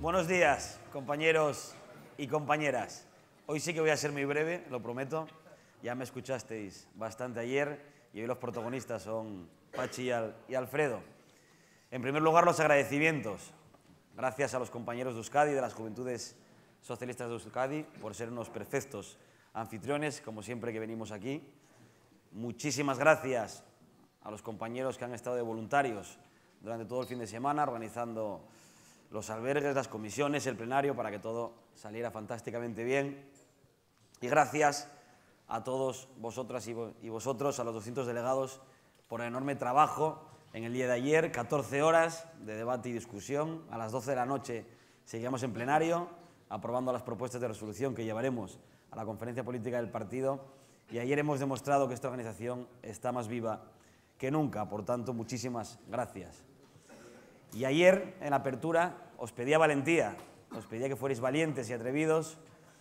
Buenos días, compañeros y compañeras. Hoy sí que voy a ser muy breve, lo prometo. Ya me escuchasteis bastante ayer y hoy los protagonistas son Pachi y Alfredo. En primer lugar, los agradecimientos. Gracias a los compañeros de Euskadi, de las Juventudes Socialistas de Euskadi, por ser unos perfectos anfitriones, como siempre que venimos aquí. Muchísimas gracias a los compañeros que han estado de voluntarios durante todo el fin de semana, organizando los albergues, las comisiones, el plenario, para que todo saliera fantásticamente bien. Y gracias a todos vosotras y vosotros, a los 200 delegados, por el enorme trabajo en el día de ayer, 14 horas de debate y discusión. A las 12 de la noche seguíamos en plenario, aprobando las propuestas de resolución que llevaremos a la conferencia política del partido. Y ayer hemos demostrado que esta organización está más viva que nunca. Por tanto, muchísimas gracias. Y ayer, en la apertura, os pedía valentía, os pedía que fuerais valientes y atrevidos,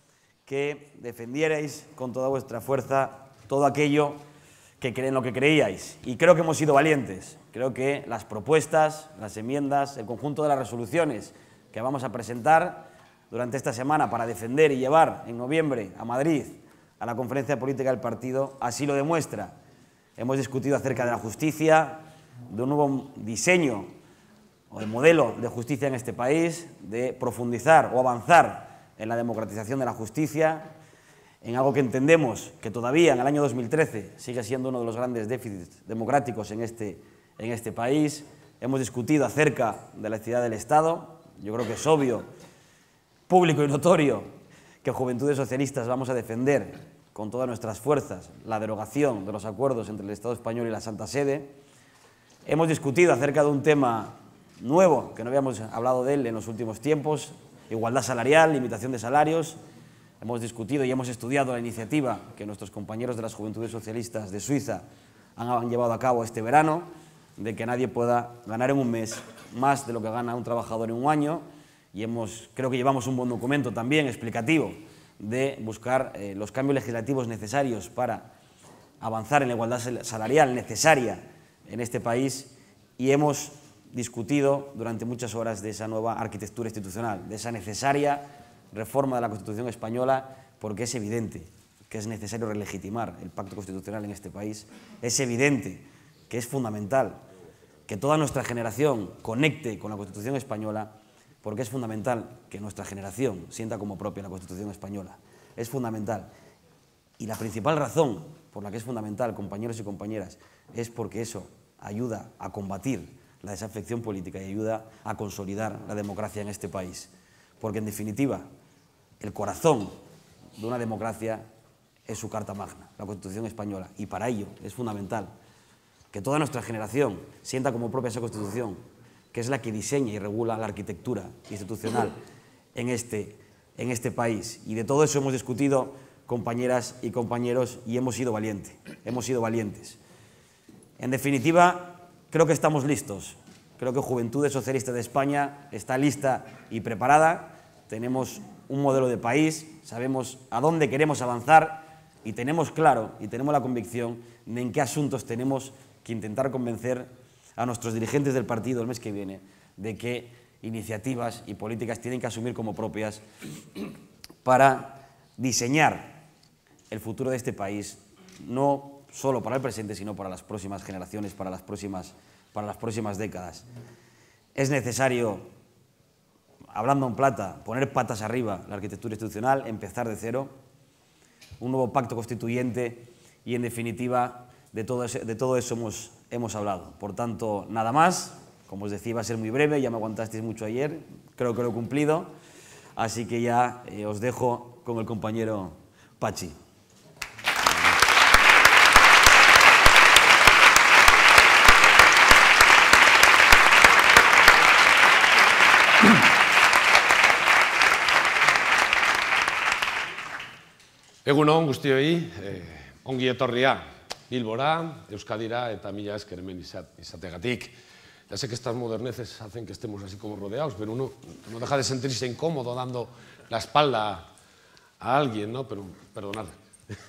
que defendierais con toda vuestra fuerza todo aquello en lo que creíais. Y creo que hemos sido valientes. Creo que las propuestas, las enmiendas, el conjunto de las resoluciones que vamos a presentar durante esta semana para defender y llevar en noviembre a Madrid a la conferencia política del partido, así lo demuestra. Hemos discutido acerca de la justicia, de un nuevo diseño o de modelo de justicia en este país, de profundizar o avanzar en la democratización de la justicia, en algo que entendemos que todavía en el año 2013 sigue siendo uno de los grandes déficits democráticos en este país. Hemos discutido acerca de la laicidad del Estado. Yo creo que es obvio, público y notorio, que Juventudes Socialistas vamos a defender con todas nuestras fuerzas la derogación de los acuerdos entre el Estado español y la Santa Sede. Hemos discutido acerca de un tema nuevo, que no habíamos hablado de él en los últimos tiempos, igualdad salarial, limitación de salarios. Hemos discutido y hemos estudiado la iniciativa que nuestros compañeros de las Juventudes Socialistas de Suiza han llevado a cabo este verano, de que nadie pueda ganar en un mes más de lo que gana un trabajador en un año, y creo que llevamos un buen documento también explicativo de buscar los cambios legislativos necesarios para avanzar en la igualdad salarial necesaria en este país, y hemos discutido durante muchas horas de esa nueva arquitectura institucional, de esa necesaria reforma de la Constitución española, porque es evidente que es necesario relegitimar el pacto constitucional en este país. Es evidente que es fundamental que toda nuestra generación conecte con la Constitución española, porque es fundamental que nuestra generación sienta como propia la Constitución española. Es fundamental. Y la principal razón por la que es fundamental, compañeros y compañeras, es porque eso ayuda a combatir la desafección política y ayuda a consolidar la democracia en este país. Porque, en definitiva, el corazón de una democracia es su Carta Magna, la Constitución española. Y para ello es fundamental que toda nuestra generación sienta como propia esa Constitución, que es la que diseña y regula la arquitectura institucional en este país. Y de todo eso hemos discutido, compañeras y compañeros, y hemos sido valientes. En definitiva, creo que estamos listos. Creo que Juventudes Socialistas de España está lista y preparada. Tenemos un modelo de país, sabemos a dónde queremos avanzar y tenemos claro y tenemos la convicción de en qué asuntos tenemos que intentar convencer a nuestros dirigentes del partido el mes que viene de qué iniciativas y políticas tienen que asumir como propias para diseñar el futuro de este país, no solo para el presente, sino para las próximas generaciones, para las próximas décadas. Es necesario, hablando en plata, poner patas arriba la arquitectura institucional, empezar de cero, un nuevo pacto constituyente y, en definitiva, de todo eso hemos hablado. Por tanto, nada más. Como os decía, iba a ser muy breve, ya me aguantasteis mucho ayer, creo que lo he cumplido, así que ya os dejo con el compañero Pachi. Egun on guztioi, ongi etorria Bilbora, Euskadira eta mila esker hemen izategatik. Ya sé que estas moderneces hacen que estemos así como rodeados, pero uno no deja de sentirse incómodo dando la espalda a alguien, ¿no? Pero perdonad.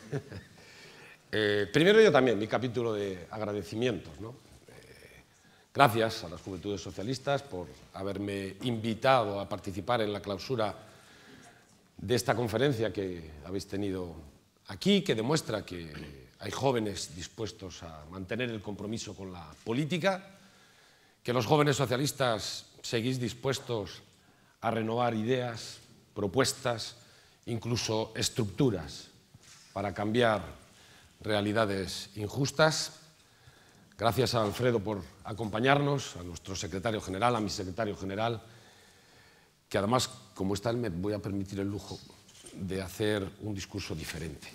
Primero yo también, mi capítulo de agradecimientos, ¿no? Gracias a las Juventudes Socialistas por haberme invitado a participar en la clausura de esta conferencia que habéis tenido aquí, que demuestra que hay jóvenes dispuestos a mantener el compromiso con la política, que los jóvenes socialistas seguís dispuestos a renovar ideas, propuestas, incluso estructuras para cambiar realidades injustas. Gracias a Alfredo por acompañarnos, a nuestro secretario general, a mi secretario general, que además, como está él, me voy a permitir el lujo de hacer un discurso diferente.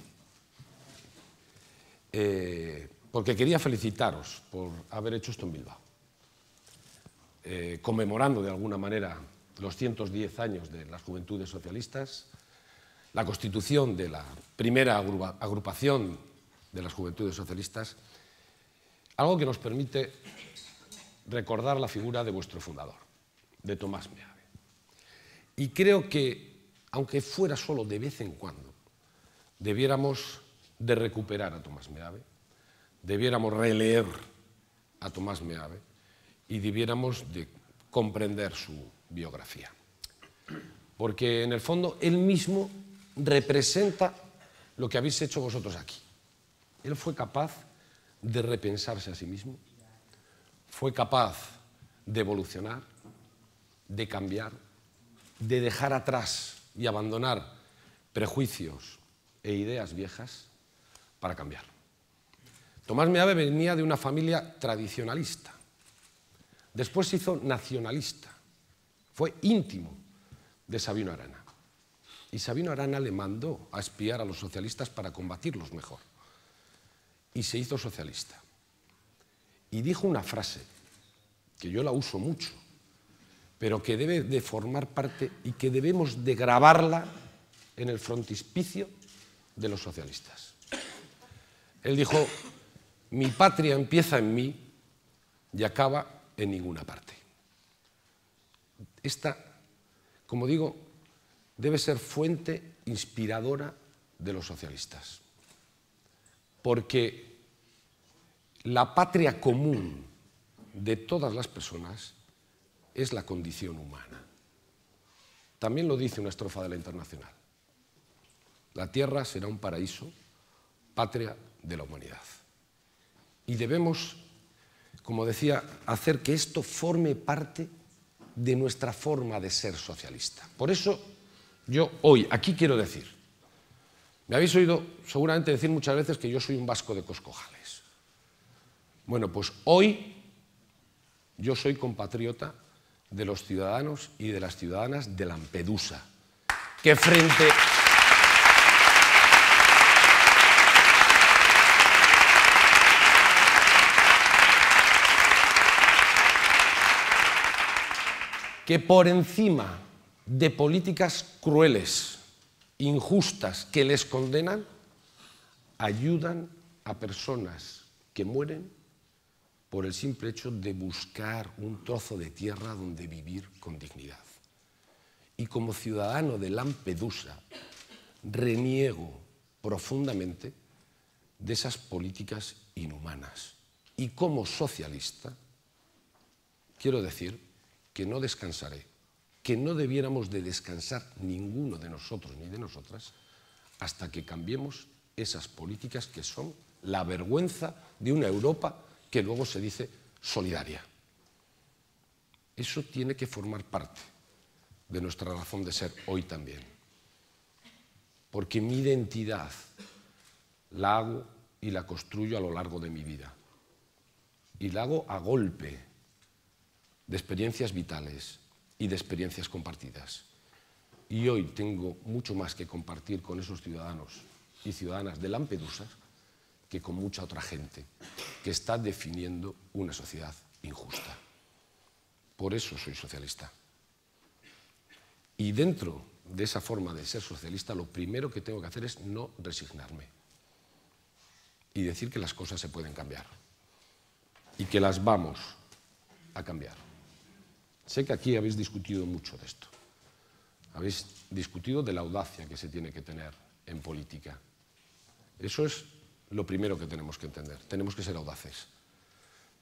Porque quería felicitaros por haber hecho esto en Bilbao, conmemorando de alguna manera los 110 años de las Juventudes Socialistas, la constitución de la primera agrupación de las Juventudes Socialistas, algo que nos permite recordar la figura de vuestro fundador, de Tomás Meave. Y creo que, aunque fuera solo de vez en cuando, debiéramos de recuperar a Tomás Meave, debiéramos releer a Tomás Meave y debiéramos de comprender su biografía. Porque, en el fondo, él mismo representa lo que habéis hecho vosotros aquí. Él fue capaz de repensarse a sí mismo, fue capaz de evolucionar, de cambiar, de dejar atrás y abandonar prejuicios e ideas viejas para cambiar. Tomás Meave venía de una familia tradicionalista, después se hizo nacionalista, fue íntimo de Sabino Arana. Y Sabino Arana le mandó a espiar a los socialistas para combatirlos mejor. Y se hizo socialista. Y dijo una frase, que yo la uso mucho, pero que debe de formar parte y que debemos de grabarla en el frontispicio de los socialistas. Él dijo: mi patria empieza en mí y acaba en ninguna parte. Esta, como digo, debe ser fuente inspiradora de los socialistas. Porque la patria común de todas las personas es la condición humana. También lo dice una estrofa de la Internacional. La tierra será un paraíso, patria de la humanidad. Y debemos, como decía, hacer que esto forme parte de nuestra forma de ser socialista. Por eso yo hoy aquí quiero decir, me habéis oído seguramente decir muchas veces que yo soy un vasco de Coscojales. Bueno, pues hoy yo soy compatriota de los ciudadanos y de las ciudadanas de Lampedusa, que frente que por encima de políticas crueles, injustas, que les condenan, ayudan a personas que mueren por el simple hecho de buscar un trozo de tierra donde vivir con dignidad. Y como ciudadano de Lampedusa, reniego profundamente de esas políticas inhumanas. Y como socialista, quiero decir que no descansaré, que no debiéramos de descansar ninguno de nosotros ni de nosotras hasta que cambiemos esas políticas que son la vergüenza de una Europa que luego se dice solidaria. Eso tiene que formar parte de nuestra razón de ser hoy también. Porque mi identidad la hago y la construyo a lo largo de mi vida. Y la hago a golpe de experiencias vitales y de experiencias compartidas. Y hoy tengo mucho más que compartir con esos ciudadanos y ciudadanas de Lampedusa que con mucha otra gente que está definiendo una sociedad injusta. Por eso soy socialista. Y dentro de esa forma de ser socialista, lo primero que tengo que hacer es no resignarme y decir que las cosas se pueden cambiar y que las vamos a cambiar. Sé que aquí habéis discutido mucho de esto. Habéis discutido de la audacia que se tiene que tener en política. Eso es lo primero que tenemos que entender. Tenemos que ser audaces.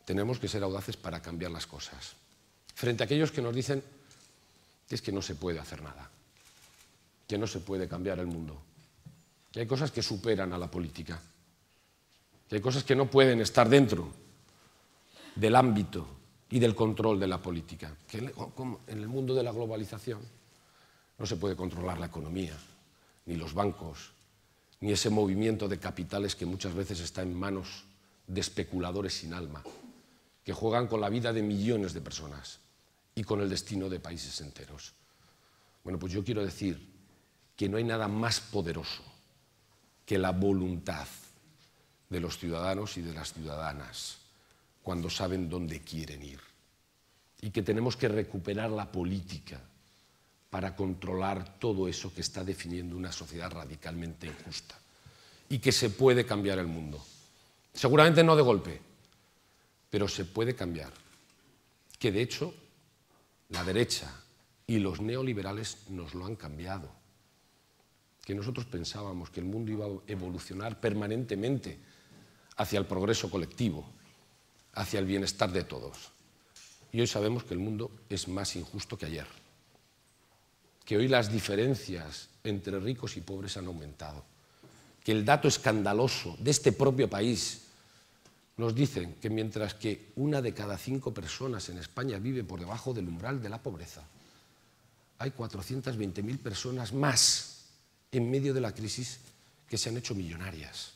tenemos que ser audaces para cambiar las cosas. Frente a aquellos que nos dicen que es que no se puede hacer nada, que no se puede cambiar el mundo, que hay cosas que superan a la política, que hay cosas que no pueden estar dentro del ámbito y del control de la política, que en el mundo de la globalización no se puede controlar la economía, ni los bancos, ni ese movimiento de capitales que muchas veces está en manos de especuladores sin alma, que juegan con la vida de millones de personas y con el destino de países enteros. Bueno, pues yo quiero decir que no hay nada más poderoso que la voluntad de los ciudadanos y de las ciudadanas cuando saben dónde quieren ir. Y que tenemos que recuperar la política para controlar todo eso que está definiendo una sociedad radicalmente injusta. Y que se puede cambiar el mundo. Seguramente no de golpe, pero se puede cambiar. Que de hecho, la derecha y los neoliberales nos lo han cambiado. Que nosotros pensábamos que el mundo iba a evolucionar permanentemente hacia el progreso colectivo, hacia el bienestar de todos. Y hoy sabemos que el mundo es más injusto que ayer. Que hoy las diferencias entre ricos y pobres han aumentado. Que el dato escandaloso de este propio país nos dice que mientras que 1 de cada 5 personas en España vive por debajo del umbral de la pobreza, hay 420.000 personas más en medio de la crisis que se han hecho millonarias.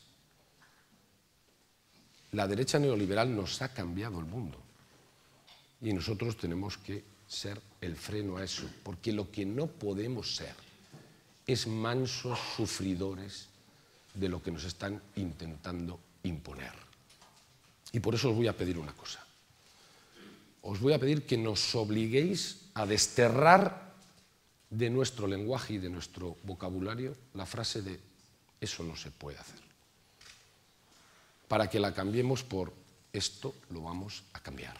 La derecha neoliberal nos ha cambiado el mundo y nosotros tenemos que ser el freno a eso, porque lo que no podemos ser es mansos sufridores de lo que nos están intentando imponer. Y por eso os voy a pedir una cosa. Os voy a pedir que nos obliguéis a desterrar de nuestro lenguaje y de nuestro vocabulario la frase de eso no se puede hacer. Para que la cambiemos por esto lo vamos a cambiar.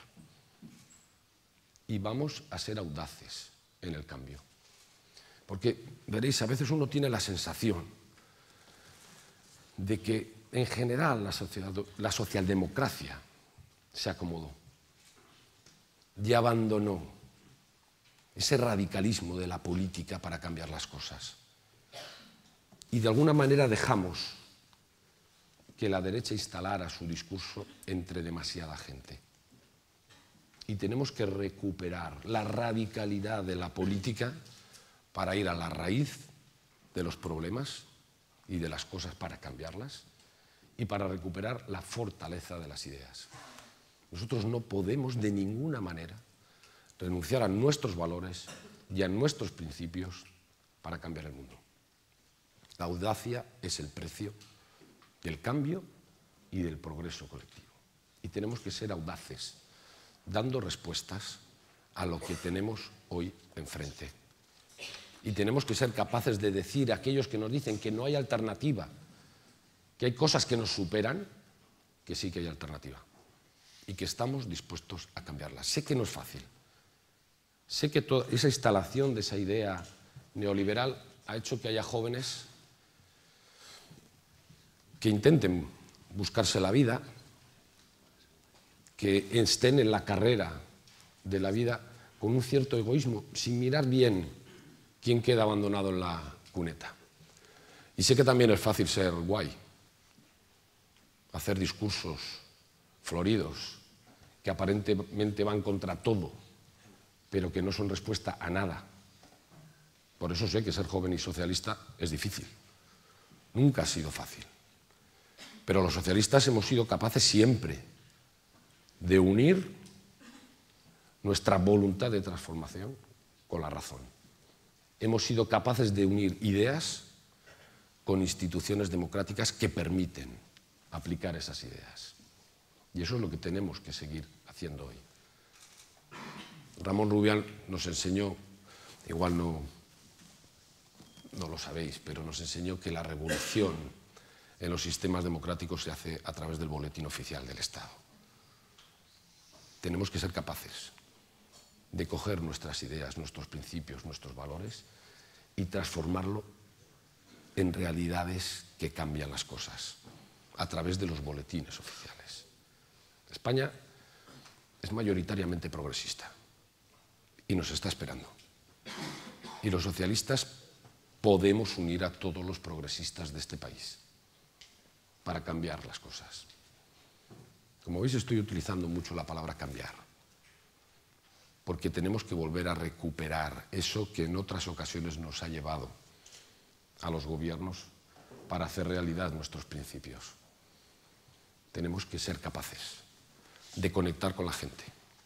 Y vamos a ser audaces en el cambio. Porque, veréis, a veces uno tiene la sensación de que en general la socialdemocracia se acomodó y abandonó ese radicalismo de la política para cambiar las cosas. Y de alguna manera dejamos que la derecha instalara su discurso entre demasiada gente. Y tenemos que recuperar la radicalidad de la política para ir a la raíz de los problemas y de las cosas para cambiarlas y para recuperar la fortaleza de las ideas. Nosotros no podemos de ninguna manera renunciar a nuestros valores y a nuestros principios para cambiar el mundo. La audacia es el precio del cambio y del progreso colectivo. Y tenemos que ser audaces, dando respuestas a lo que tenemos hoy enfrente. Y tenemos que ser capaces de decir a aquellos que nos dicen que no hay alternativa, que hay cosas que nos superan, que sí que hay alternativa y que estamos dispuestos a cambiarlas. Sé que no es fácil. Sé que toda esa instalación de esa idea neoliberal ha hecho que haya jóvenes que intenten buscarse la vida, que estén en la carrera de la vida con un cierto egoísmo, sin mirar bien quién queda abandonado en la cuneta. Y sé que también es fácil ser guay, hacer discursos floridos que aparentemente van contra todo, pero que no son respuesta a nada. Por eso sé que ser joven y socialista es difícil. Nunca ha sido fácil. Pero los socialistas hemos sido capaces siempre de unir nuestra voluntad de transformación con la razón. Hemos sido capaces de unir ideas con instituciones democráticas que permiten aplicar esas ideas. Y eso es lo que tenemos que seguir haciendo hoy. Ramón Rubial nos enseñó, igual no lo sabéis, pero nos enseñó que la revolución en los sistemas democráticos se hace a través del boletín oficial del Estado. Tenemos que ser capaces de coger nuestras ideas, nuestros principios, nuestros valores y transformarlo en realidades que cambian las cosas a través de los boletines oficiales. España es mayoritariamente progresista y nos está esperando. Y los socialistas podemos unir a todos los progresistas de este país para cambiar las cosas. Como veis, estoy utilizando mucho la palabra cambiar, porque tenemos que volver a recuperar eso que en otras ocasiones nos ha llevado a los gobiernos para hacer realidad nuestros principios. Tenemos que ser capaces de conectar con la gente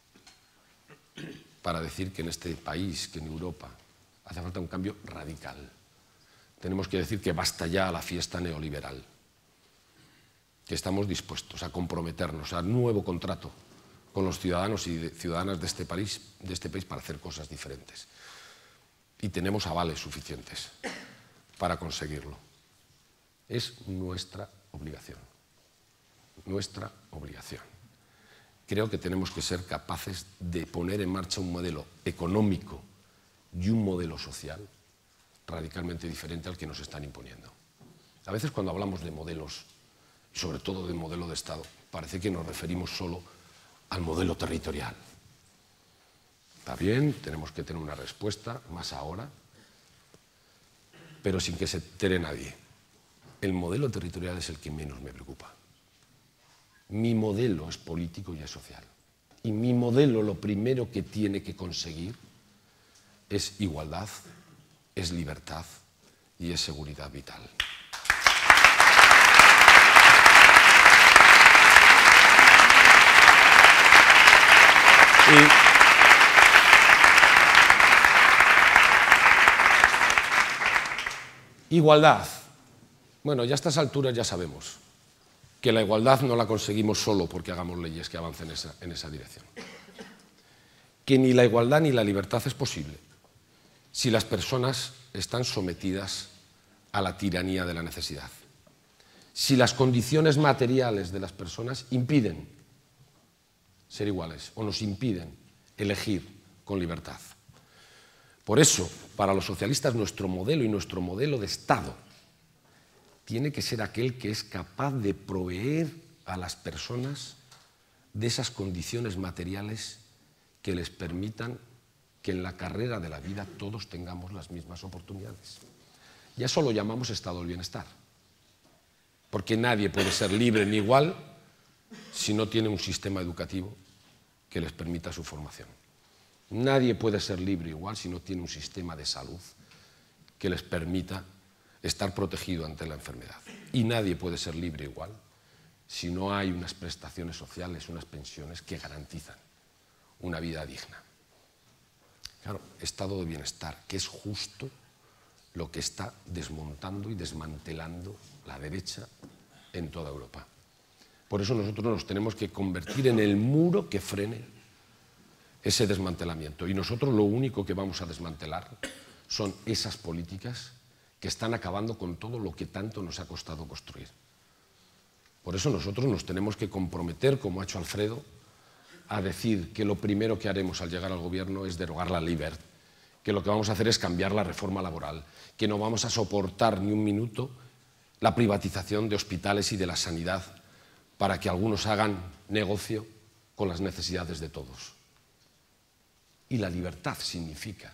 para decir que en este país, que en Europa, hace falta un cambio radical. Tenemos que decir que basta ya a la fiesta neoliberal, que estamos dispuestos a comprometernos a un nuevo contrato con los ciudadanos y ciudadanas de este país para hacer cosas diferentes. Y tenemos avales suficientes para conseguirlo. Es nuestra obligación. Nuestra obligación. Creo que tenemos que ser capaces de poner en marcha un modelo económico y un modelo social radicalmente diferente al que nos están imponiendo. A veces cuando hablamos de modelos, y sobre todo de modelo de Estado, parece que nos referimos solo al modelo territorial. Está bien, tenemos que tener una respuesta, más ahora, pero sin que se entere nadie. El modelo territorial es el que menos me preocupa. Mi modelo es político y es social. Y mi modelo lo primero que tiene que conseguir es igualdad, es libertad y es seguridad vital. Igualdad. Bueno, ya a estas alturas ya sabemos que la igualdad no la conseguimos solo porque hagamos leyes que avancen en esa dirección. Que ni la igualdad ni la libertad es posible si las personas están sometidas a la tiranía de la necesidad. Si las condiciones materiales de las personas impiden ser iguales o nos impiden elegir con libertad. Por eso, para los socialistas, nuestro modelo y nuestro modelo de Estado tiene que ser aquel que es capaz de proveer a las personas de esas condiciones materiales que les permitan que en la carrera de la vida todos tengamos las mismas oportunidades. Y a eso lo llamamos estado del bienestar, porque nadie puede ser libre ni igual si no tiene un sistema educativo que les permita su formación. Nadie puede ser libre igual si no tiene un sistema de salud que les permita estar protegido ante la enfermedad. Y nadie puede ser libre igual si no hay unas prestaciones sociales, unas pensiones que garantizan una vida digna. Claro, estado de bienestar, que es justo lo que está desmontando y desmantelando la derecha en toda Europa. Por eso nosotros nos tenemos que convertir en el muro que frene ese desmantelamiento. Y nosotros lo único que vamos a desmantelar son esas políticas que están acabando con todo lo que tanto nos ha costado construir. Por eso nosotros nos tenemos que comprometer, como ha hecho Alfredo, a decir que lo primero que haremos al llegar al gobierno es derogar la LIBERT, que lo que vamos a hacer es cambiar la reforma laboral, que no vamos a soportar ni un minuto la privatización de hospitales y de la sanidad para que algunos hagan negocio con las necesidades de todos. Y la libertad significa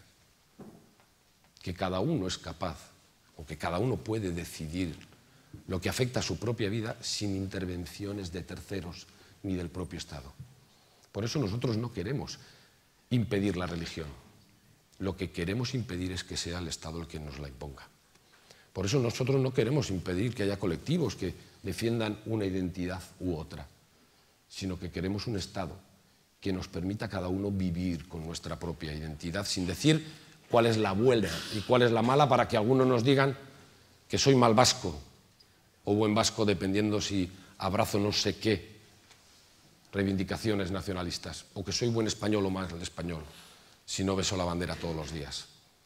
que cada uno es capaz o que cada uno puede decidir lo que afecta a su propia vida sin intervenciones de terceros ni del propio Estado. Por eso nosotros no queremos impedir la religión. Lo que queremos impedir es que sea el Estado el que nos la imponga. Por eso nosotros no queremos impedir que haya colectivos que defiendan una identidad u otra, sino que queremos un Estado que nos permita a cada uno vivir con nuestra propia identidad, sin decir cuál es la buena y cuál es la mala, para que algunos nos digan que soy mal vasco o buen vasco, dependiendo si abrazo no sé qué reivindicaciones nacionalistas, o que soy buen español o mal español, si no beso la bandera todos los días.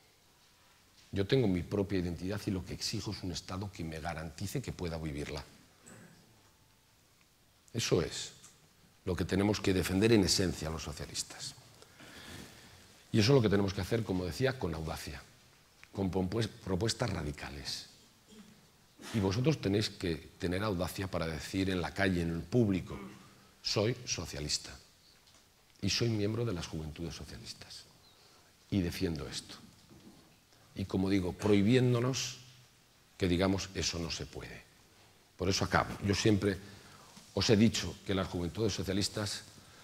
Yo tengo mi propia identidad y lo que exijo es un Estado que me garantice que pueda vivirla. Eso es lo que tenemos que defender en esencia los socialistas. Y eso es lo que tenemos que hacer, como decía, con audacia, con propuestas radicales. Y vosotros tenéis que tener audacia para decir en la calle, en el público, soy socialista. y soy miembro de las Juventudes Socialistas y defiendo esto. Y como digo, prohibiéndonos que digamos eso no se puede. Por eso acabo. Yo siempre os he dicho que las Juventudes Socialistas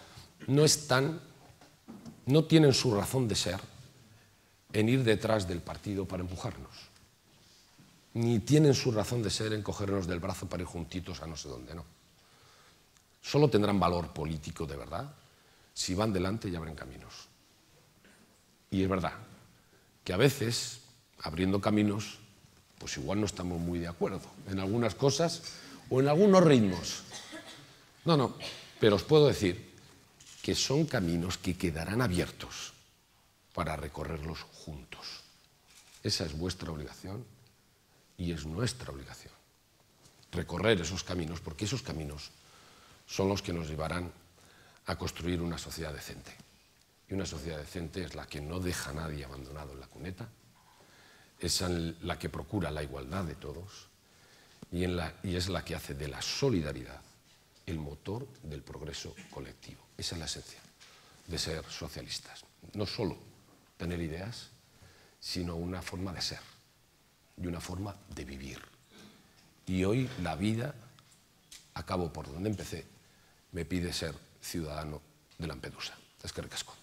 no tienen su razón de ser en ir detrás del partido para empujarnos, ni tienen su razón de ser en cogernos del brazo para ir juntitos a no sé dónde, no. Solo tendrán valor político de verdad si van delante y abren caminos. Y es verdad que a veces, abriendo caminos, pues igual no estamos muy de acuerdo en algunas cosas o en algunos ritmos. No, pero os puedo decir que son caminos que quedarán abiertos para recorrerlos juntos. Esa es vuestra obligación y es nuestra obligación. Recorrer esos caminos, porque esos caminos son los que nos llevarán a construir una sociedad decente. Y una sociedad decente es la que no deja a nadie abandonado en la cuneta, es la que procura la igualdad de todos y es la que hace de la solidaridad el motor del progreso colectivo. Esa es la esencia de ser socialistas. No solo tener ideas, sino una forma de ser y una forma de vivir. Y hoy la vida, acabo por donde empecé, me pide ser ciudadano de Lampedusa. Eskerrik asko.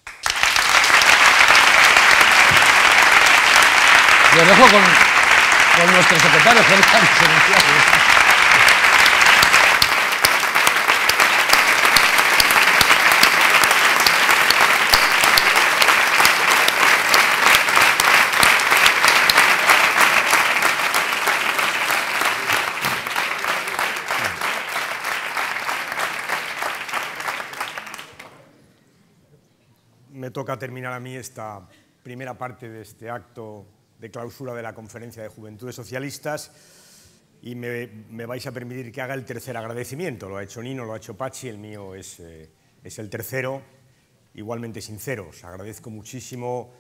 Lo dejo con nuestro secretario general. Me toca terminar a mí esta primera parte de este acto de clausura de la Conferencia de Juventudes Socialistas y me vais a permitir que haga el tercer agradecimiento. Lo ha hecho Nino, lo ha hecho Pachi, el mío es el tercero, igualmente sincero. Os agradezco muchísimo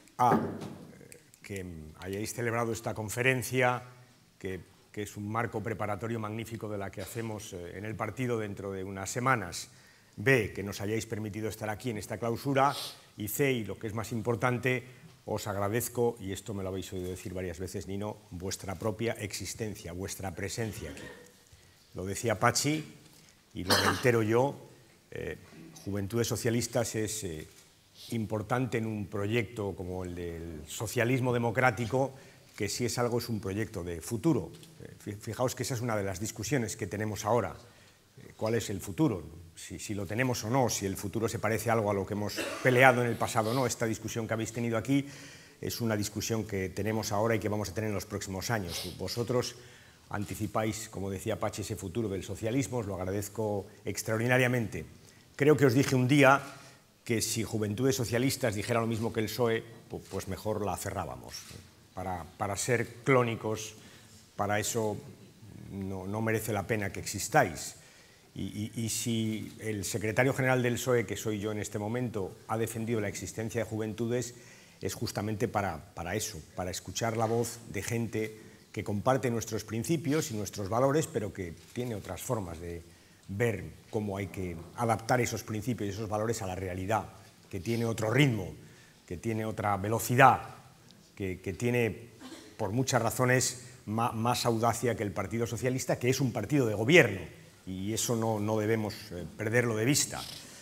que hayáis celebrado esta conferencia, que es un marco preparatorio magnífico de la que hacemos en el partido dentro de unas semanas. B, que nos hayáis permitido estar aquí en esta clausura, y C, y lo que es más importante, os agradezco, y esto me lo habéis oído decir varias veces, Nino, vuestra propia existencia, vuestra presencia aquí. Lo decía Pachi, y lo reitero yo, Juventudes Socialistas es importante en un proyecto como el del socialismo democrático, que si es algo es un proyecto de futuro. Fijaos que esa es una de las discusiones que tenemos ahora. ¿Cuál es el futuro? Si lo tenemos o no, si el futuro se parece algo a lo que hemos peleado en el pasado o no. Esta discusión que habéis tenido aquí es una discusión que tenemos ahora y que vamos a tener en los próximos años. Vosotros anticipáis, como decía Pachi, ese futuro del socialismo, os lo agradezco extraordinariamente. Creo que os dije un día que si Juventudes Socialistas dijera lo mismo que el PSOE, pues mejor la cerrábamos. Para ser clónicos, para eso no merece la pena que existáis. Y si el secretario general del PSOE, que soy yo en este momento, ha defendido la existencia de Juventudes, es justamente para eso, para escuchar la voz de gente que comparte nuestros principios y nuestros valores, pero que tiene otras formas de ver cómo hay que adaptar esos principios y esos valores a la realidad, que tiene otro ritmo, que tiene otra velocidad, que tiene, por muchas razones, más audacia que el Partido Socialista, que es un partido de gobierno. Y eso no debemos perderlo de vista.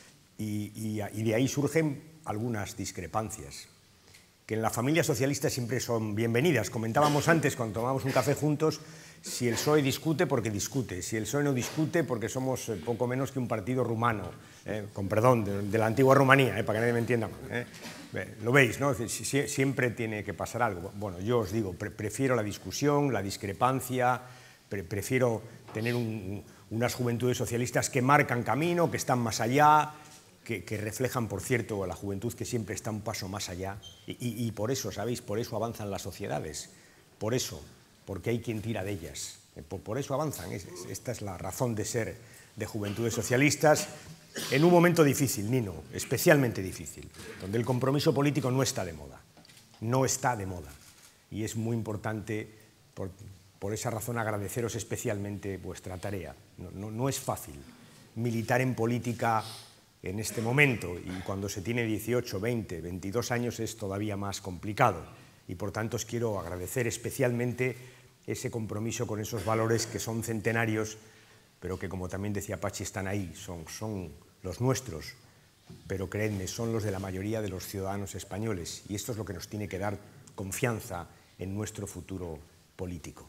Y de ahí surgen algunas discrepancias, que en la familia socialista siempre son bienvenidas. Comentábamos antes, cuando tomábamos un café juntos, si el PSOE discute, porque discute. Si el PSOE no discute, porque somos poco menos que un partido rumano, con perdón, de la antigua Rumanía, para que nadie me entienda mal. Lo veis, ¿no? Siempre tiene que pasar algo. Bueno, yo os digo, prefiero la discusión, la discrepancia, prefiero tener unas juventudes socialistas que marcan camino, que están más allá, que reflejan, por cierto, a la juventud que siempre está un paso más allá. Y por eso, ¿sabéis? Por eso avanzan las sociedades. Por eso, porque hay quien tira de ellas. Por eso avanzan. Esta es la razón de ser de Juventudes Socialistas en un momento difícil, Nino, especialmente difícil, donde el compromiso político no está de moda. No está de moda. Y es muy importante, por esa razón, agradeceros especialmente vuestra tarea. No es fácil militar en política en este momento, y cuando se tiene 18, 20, 22 años es todavía más complicado. Y por tanto os quiero agradecer especialmente ese compromiso con esos valores que son centenarios, pero que, como también decía Pachi, están ahí, son los nuestros, pero creedme, son los de la mayoría de los ciudadanos españoles, y esto es lo que nos tiene que dar confianza en nuestro futuro político.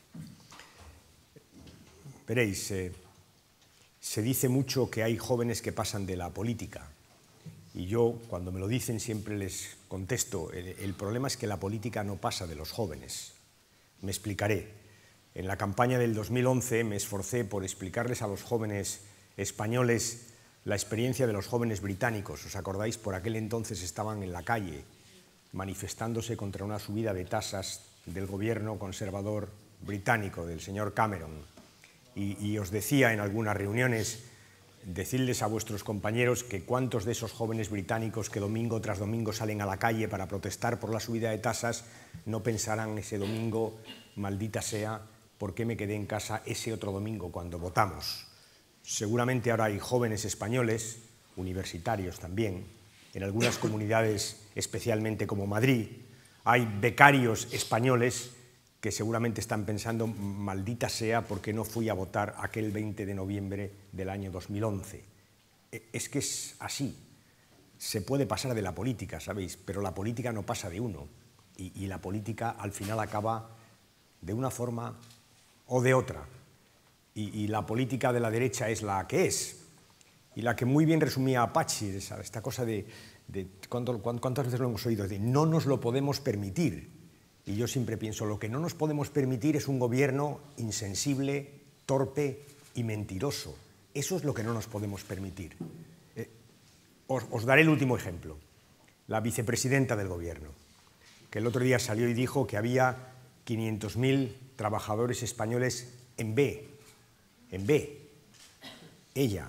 Veréis, se dice mucho que hay jóvenes que pasan de la política, y yo, cuando me lo dicen, siempre les contesto, el problema es que la política no pasa de los jóvenes. Me explicaré. En la campaña del 2011 me esforcé por explicarles a los jóvenes españoles la experiencia de los jóvenes británicos. ¿Os acordáis? Por aquel entonces estaban en la calle manifestándose contra una subida de tasas del gobierno conservador británico, del señor Cameron. Y os decía en algunas reuniones, decidles a vuestros compañeros que cuántos de esos jóvenes británicos que domingo tras domingo salen a la calle para protestar por la subida de tasas no pensarán ese domingo, maldita sea, ¿por qué me quedé en casa ese otro domingo cuando votamos? Seguramente ahora hay jóvenes españoles, universitarios también, en algunas comunidades, especialmente como Madrid, hay becarios españoles que seguramente están pensando, maldita sea, ¿por qué no fui a votar aquel 20 de noviembre del año 2011? Es que es así. Se puede pasar de la política, ¿sabéis? Pero la política no pasa de uno. Y la política al final acaba de una forma o de otra. Y la política de la derecha es la que es. Y la que muy bien resumía Pachi, esta cosa de ¿cuántas veces lo hemos oído? De no nos lo podemos permitir. Y yo siempre pienso, lo que no nos podemos permitir es un gobierno insensible, torpe y mentiroso. Eso es lo que no nos podemos permitir. Os daré el último ejemplo. La vicepresidenta del gobierno, que el otro día salió y dijo que había 500.000 trabajadores españoles en B. En B. Ella.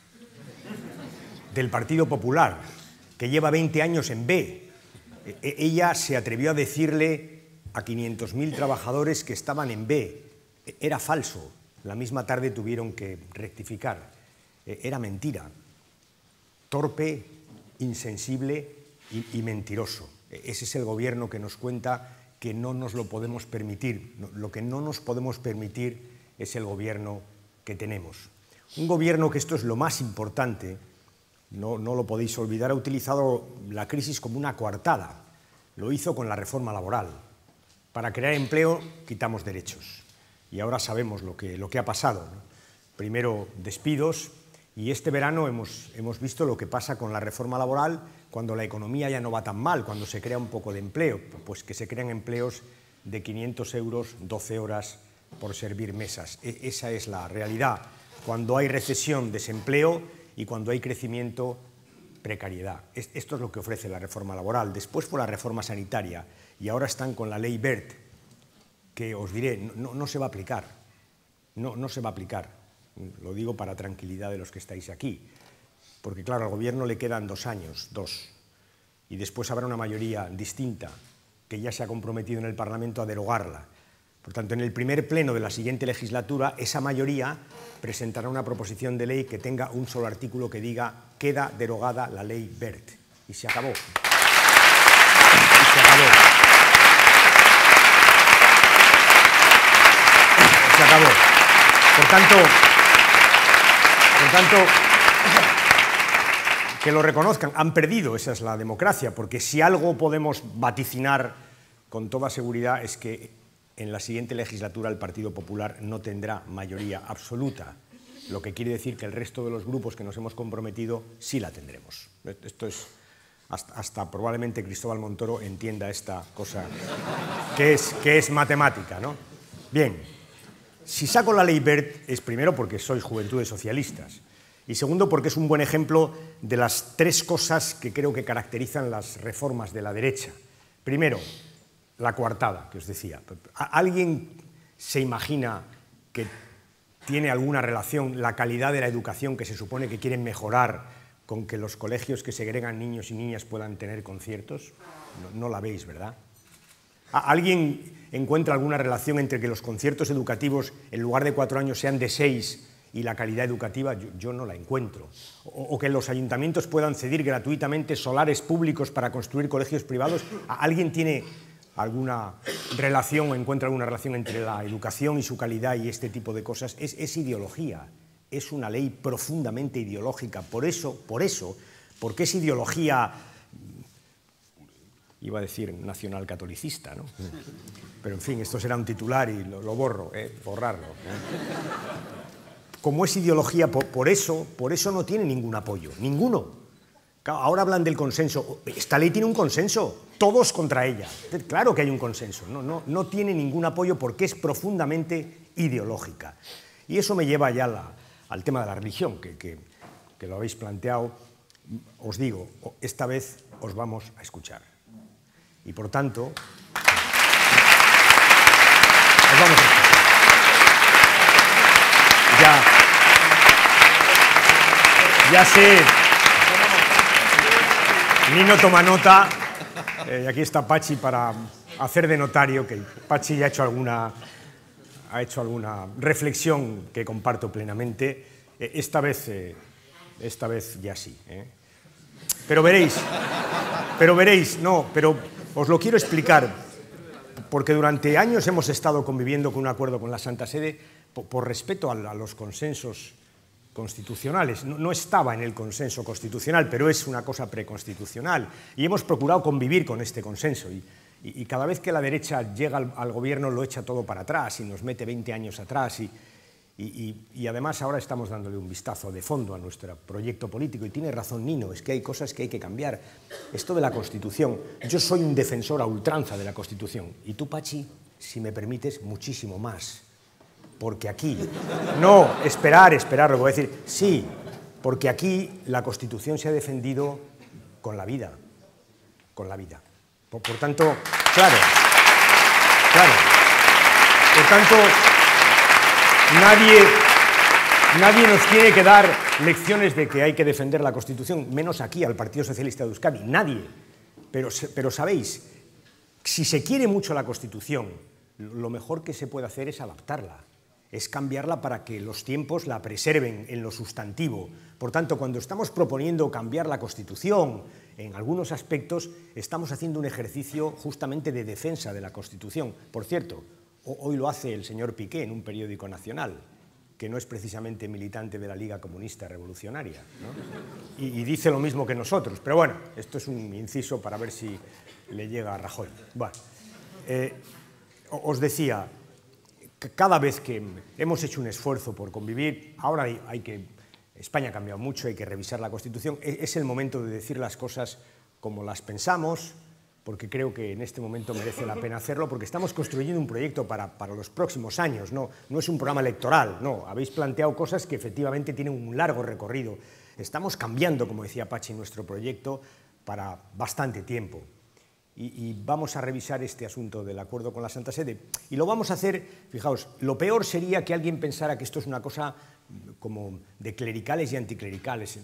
Del Partido Popular, que lleva 20 años en B. Ella se atrevió a decirle a 500.000 trabajadores que estaban en B. Era falso. La misma tarde tuvieron que rectificar. Era mentira. Torpe, insensible y mentiroso. Ese es el gobierno que nos cuenta que no nos lo podemos permitir. Lo que no nos podemos permitir es el gobierno que tenemos. Un gobierno que, esto es lo más importante, no lo podéis olvidar, ha utilizado la crisis como una coartada. Lo hizo con la reforma laboral. Para crear empleo quitamos derechos. Y ahora sabemos lo que ha pasado, ¿no? Primero despidos, y este verano hemos visto lo que pasa con la reforma laboral cuando la economía ya no va tan mal, cuando se crea un poco de empleo, pues que se crean empleos de 500 euros, 12 horas por servir mesas. Esa es la realidad. Cuando hay recesión, desempleo, y cuando hay crecimiento, precariedad. Esto es lo que ofrece la reforma laboral. Después fue la reforma sanitaria, y ahora están con la ley Wert, que os diré, no se va a aplicar. No se va a aplicar. Lo digo para tranquilidad de los que estáis aquí. Porque claro, al gobierno le quedan 2 años, y después habrá una mayoría distinta que ya se ha comprometido en el Parlamento a derogarla. Por tanto, en el primer pleno de la siguiente legislatura, esa mayoría presentará una proposición de ley que tenga un solo artículo que diga queda derogada la ley Wert. Y se acabó. Y se acabó. Se acabó. Por tanto, que lo reconozcan, han perdido, esa es la democracia, porque si algo podemos vaticinar con toda seguridad es que en la siguiente legislatura el Partido Popular no tendrá mayoría absoluta, lo que quiere decir que el resto de los grupos que nos hemos comprometido sí la tendremos. Esto es, hasta probablemente Cristóbal Montoro entienda esta cosa que es matemática, ¿no? Bien, si saco la ley Wert es primero porque sois Juventudes Socialistas y segundo porque es un buen ejemplo de las 3 cosas que creo que caracterizan las reformas de la derecha. Primero, la coartada, que os decía. ¿Alguien se imagina que tiene alguna relación la calidad de la educación que se supone que quieren mejorar con que los colegios que segregan niños y niñas puedan tener conciertos? No la veis, ¿verdad? ¿Alguien encuentra alguna relación entre que los conciertos educativos en lugar de 4 años sean de 6 y la calidad educativa yo no la encuentro. O que los ayuntamientos puedan ceder gratuitamente solares públicos para construir colegios privados. ¿Alguien tiene alguna relación o encuentra alguna relación entre la educación y su calidad y este tipo de cosas? Es ideología, es una ley profundamente ideológica. Por eso, porque es ideología, iba a decir nacional-catolicista, ¿no? Pero en fin, esto será un titular y lo borro, borrarlo. Como es ideología, por eso no tiene ningún apoyo, ninguno. Ahora hablan del consenso. Esta ley tiene un consenso, todos contra ella. Claro que hay un consenso, no tiene ningún apoyo porque es profundamente ideológica. Y eso me lleva ya al tema de la religión, que lo habéis planteado. Os digo, esta vez os vamos a escuchar. Y por tanto, os vamos a escuchar. Ya sé, Nino toma nota, y aquí está Pachi para hacer de notario, que Pachi ya ha hecho alguna reflexión que comparto plenamente. Esta vez ya sí. Pero veréis, pero os lo quiero explicar, porque durante años hemos estado conviviendo con un acuerdo con la Santa Sede por respeto a los consensos constitucionales. No estaba en el consenso constitucional, pero es una cosa preconstitucional, y hemos procurado convivir con este consenso, y cada vez que la derecha llega al gobierno lo echa todo para atrás y nos mete 20 años atrás, y además ahora estamos dándole un vistazo de fondo a nuestro proyecto político, y tiene razón Nino, es que hay cosas que hay que cambiar. Esto de la Constitución, yo soy un defensor a ultranza de la Constitución, y tú, Pachi, si me permites, muchísimo más. Porque aquí, no, esperar, lo voy a decir, sí, porque aquí la Constitución se ha defendido con la vida, Por tanto, claro, por tanto, nadie nos tiene que dar lecciones de que hay que defender la Constitución, menos aquí, al Partido Socialista de Euskadi, nadie, pero sabéis, si se quiere mucho la Constitución, lo mejor que se puede hacer es adaptarla, es cambiarla para que los tiempos la preserven en lo sustantivo. Por tanto, cuando estamos proponiendo cambiar la Constitución en algunos aspectos, estamos haciendo un ejercicio justamente de defensa de la Constitución. Por cierto, hoy lo hace el señor Piqué en un periódico nacional, que no es precisamente militante de la Liga Comunista Revolucionaria, ¿no? Y dice lo mismo que nosotros. Pero bueno, esto es un inciso para ver si le llega a Rajoy. Bueno, os decía, cada vez que hemos hecho un esfuerzo por convivir, ahora España ha cambiado mucho, hay que revisar la Constitución, es el momento de decir las cosas como las pensamos, porque creo que en este momento merece la pena hacerlo, porque estamos construyendo un proyecto para los próximos años, no es un programa electoral, no, habéis planteado cosas que efectivamente tienen un largo recorrido. Estamos cambiando, como decía Pachi, nuestro proyecto para bastante tiempo. Y vamos a revisar este asunto del acuerdo con la Santa Sede. Y lo vamos a hacer, fijaos, lo peor sería que alguien pensara que esto es una cosa como de clericales y anticlericales.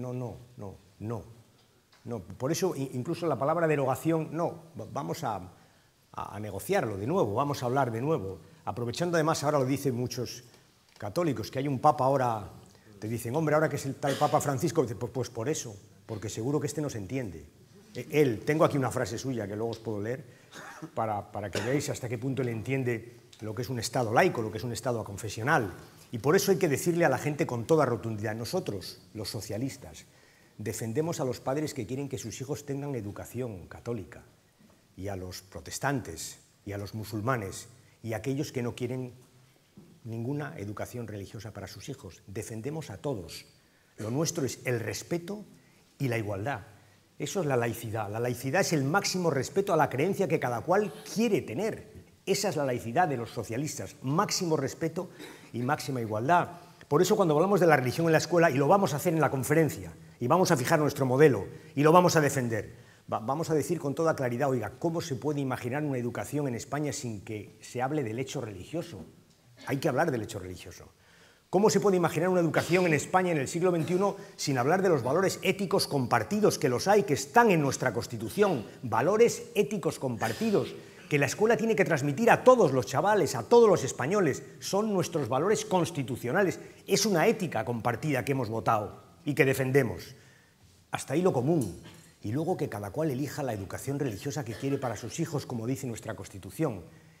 No. Por eso, incluso la palabra derogación, no. Vamos a negociarlo de nuevo, vamos a hablar de nuevo. Aprovechando además, ahora lo dicen muchos católicos, que hay un papa ahora, te dicen, hombre, ahora que es el tal Papa Francisco, dice, pues por eso, porque seguro que este no se entiende. Tengo aquí una frase suya que luego os puedo leer para que veáis hasta qué punto él entiende lo que es un Estado laico, lo que es un Estado aconfesional. Y por eso hay que decirle a la gente con toda rotundidad, nosotros, los socialistas, defendemos a los padres que quieren que sus hijos tengan educación católica, y a los protestantes, y a los musulmanes, y a aquellos que no quieren ninguna educación religiosa para sus hijos. Defendemos a todos. Lo nuestro es el respeto y la igualdad. Eso es la laicidad. La laicidad es el máximo respeto a la creencia que cada cual quiere tener. Esa es la laicidad de los socialistas. Máximo respeto y máxima igualdad. Por eso cuando hablamos de la religión en la escuela, y lo vamos a hacer en la conferencia, y vamos a fijar nuestro modelo, y lo vamos a defender, vamos a decir con toda claridad, oiga, ¿cómo se puede imaginar una educación en España sin que se hable del hecho religioso? Hay que hablar del hecho religioso. ¿Cómo se puede imaginar una educación en España en el siglo XXI sin hablar de los valores éticos compartidos, que los hay, que están en nuestra Constitución, valores éticos compartidos, que la escuela tiene que transmitir a todos los chavales, a todos los españoles. Son nuestros valores constitucionales. Es una ética compartida que hemos votado y que defendemos. Hasta ahí lo común. Y luego que cada cual elija la educación religiosa que quiere para sus hijos, como dice nuestra Constitución.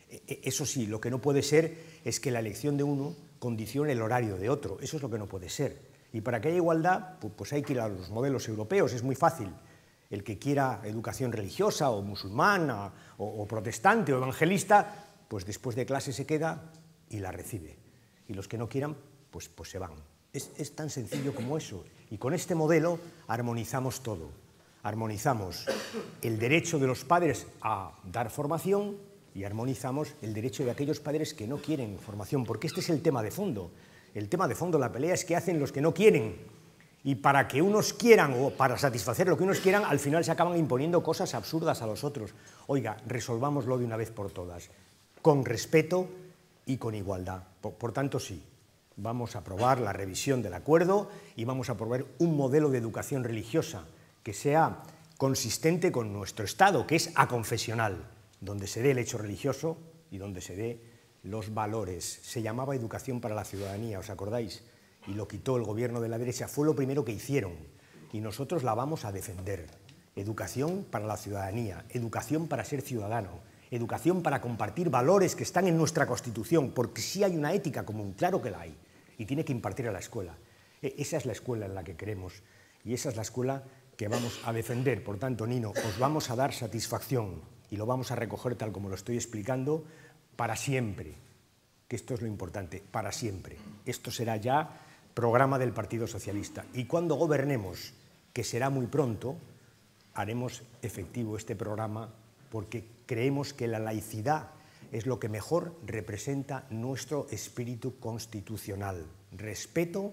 Eso sí, lo que no puede ser es que la elección de uno condicione el horario de otro. Eso es lo que no puede ser. Y para que haya igualdad, pues hay que ir a los modelos europeos. Es muy fácil. El que quiera educación religiosa o musulmana o protestante o evangelista, pues después de clase se queda y la recibe. Y los que no quieran, pues se van. Es tan sencillo como eso. Y con este modelo armonizamos todo. Armonizamos el derecho de los padres a dar formación y armonizamos el derecho de aquellos padres que no quieren formación, porque este es el tema de fondo. El tema de fondo, la pelea es qué hacen los que no quieren. Y para que unos quieran o para satisfacer lo que unos quieran, al final se acaban imponiendo cosas absurdas a los otros. Oiga, resolvámoslo de una vez por todas, con respeto y con igualdad. Por tanto, sí, vamos a aprobar la revisión del acuerdo y vamos a aprobar un modelo de educación religiosa que sea consistente con nuestro Estado, que es aconfesional, donde se dé el hecho religioso y donde se dé los valores. Se llamaba Educación para la Ciudadanía, ¿os acordáis? Y lo quitó el gobierno de la derecha, fue lo primero que hicieron, y nosotros la vamos a defender. Educación para la ciudadanía, educación para ser ciudadano, educación para compartir valores que están en nuestra Constitución, porque sí hay una ética común, claro que la hay, y tiene que impartir a la escuela. Esa es la escuela en la que queremos, y esa es la escuela que vamos a defender. Por tanto, Nino, os vamos a dar satisfacción, y lo vamos a recoger tal como lo estoy explicando, para siempre, que esto es lo importante, para siempre. Esto será ya programa del Partido Socialista. Y cuando gobernemos, que será muy pronto, haremos efectivo este programa porque creemos que la laicidad es lo que mejor representa nuestro espíritu constitucional. Respeto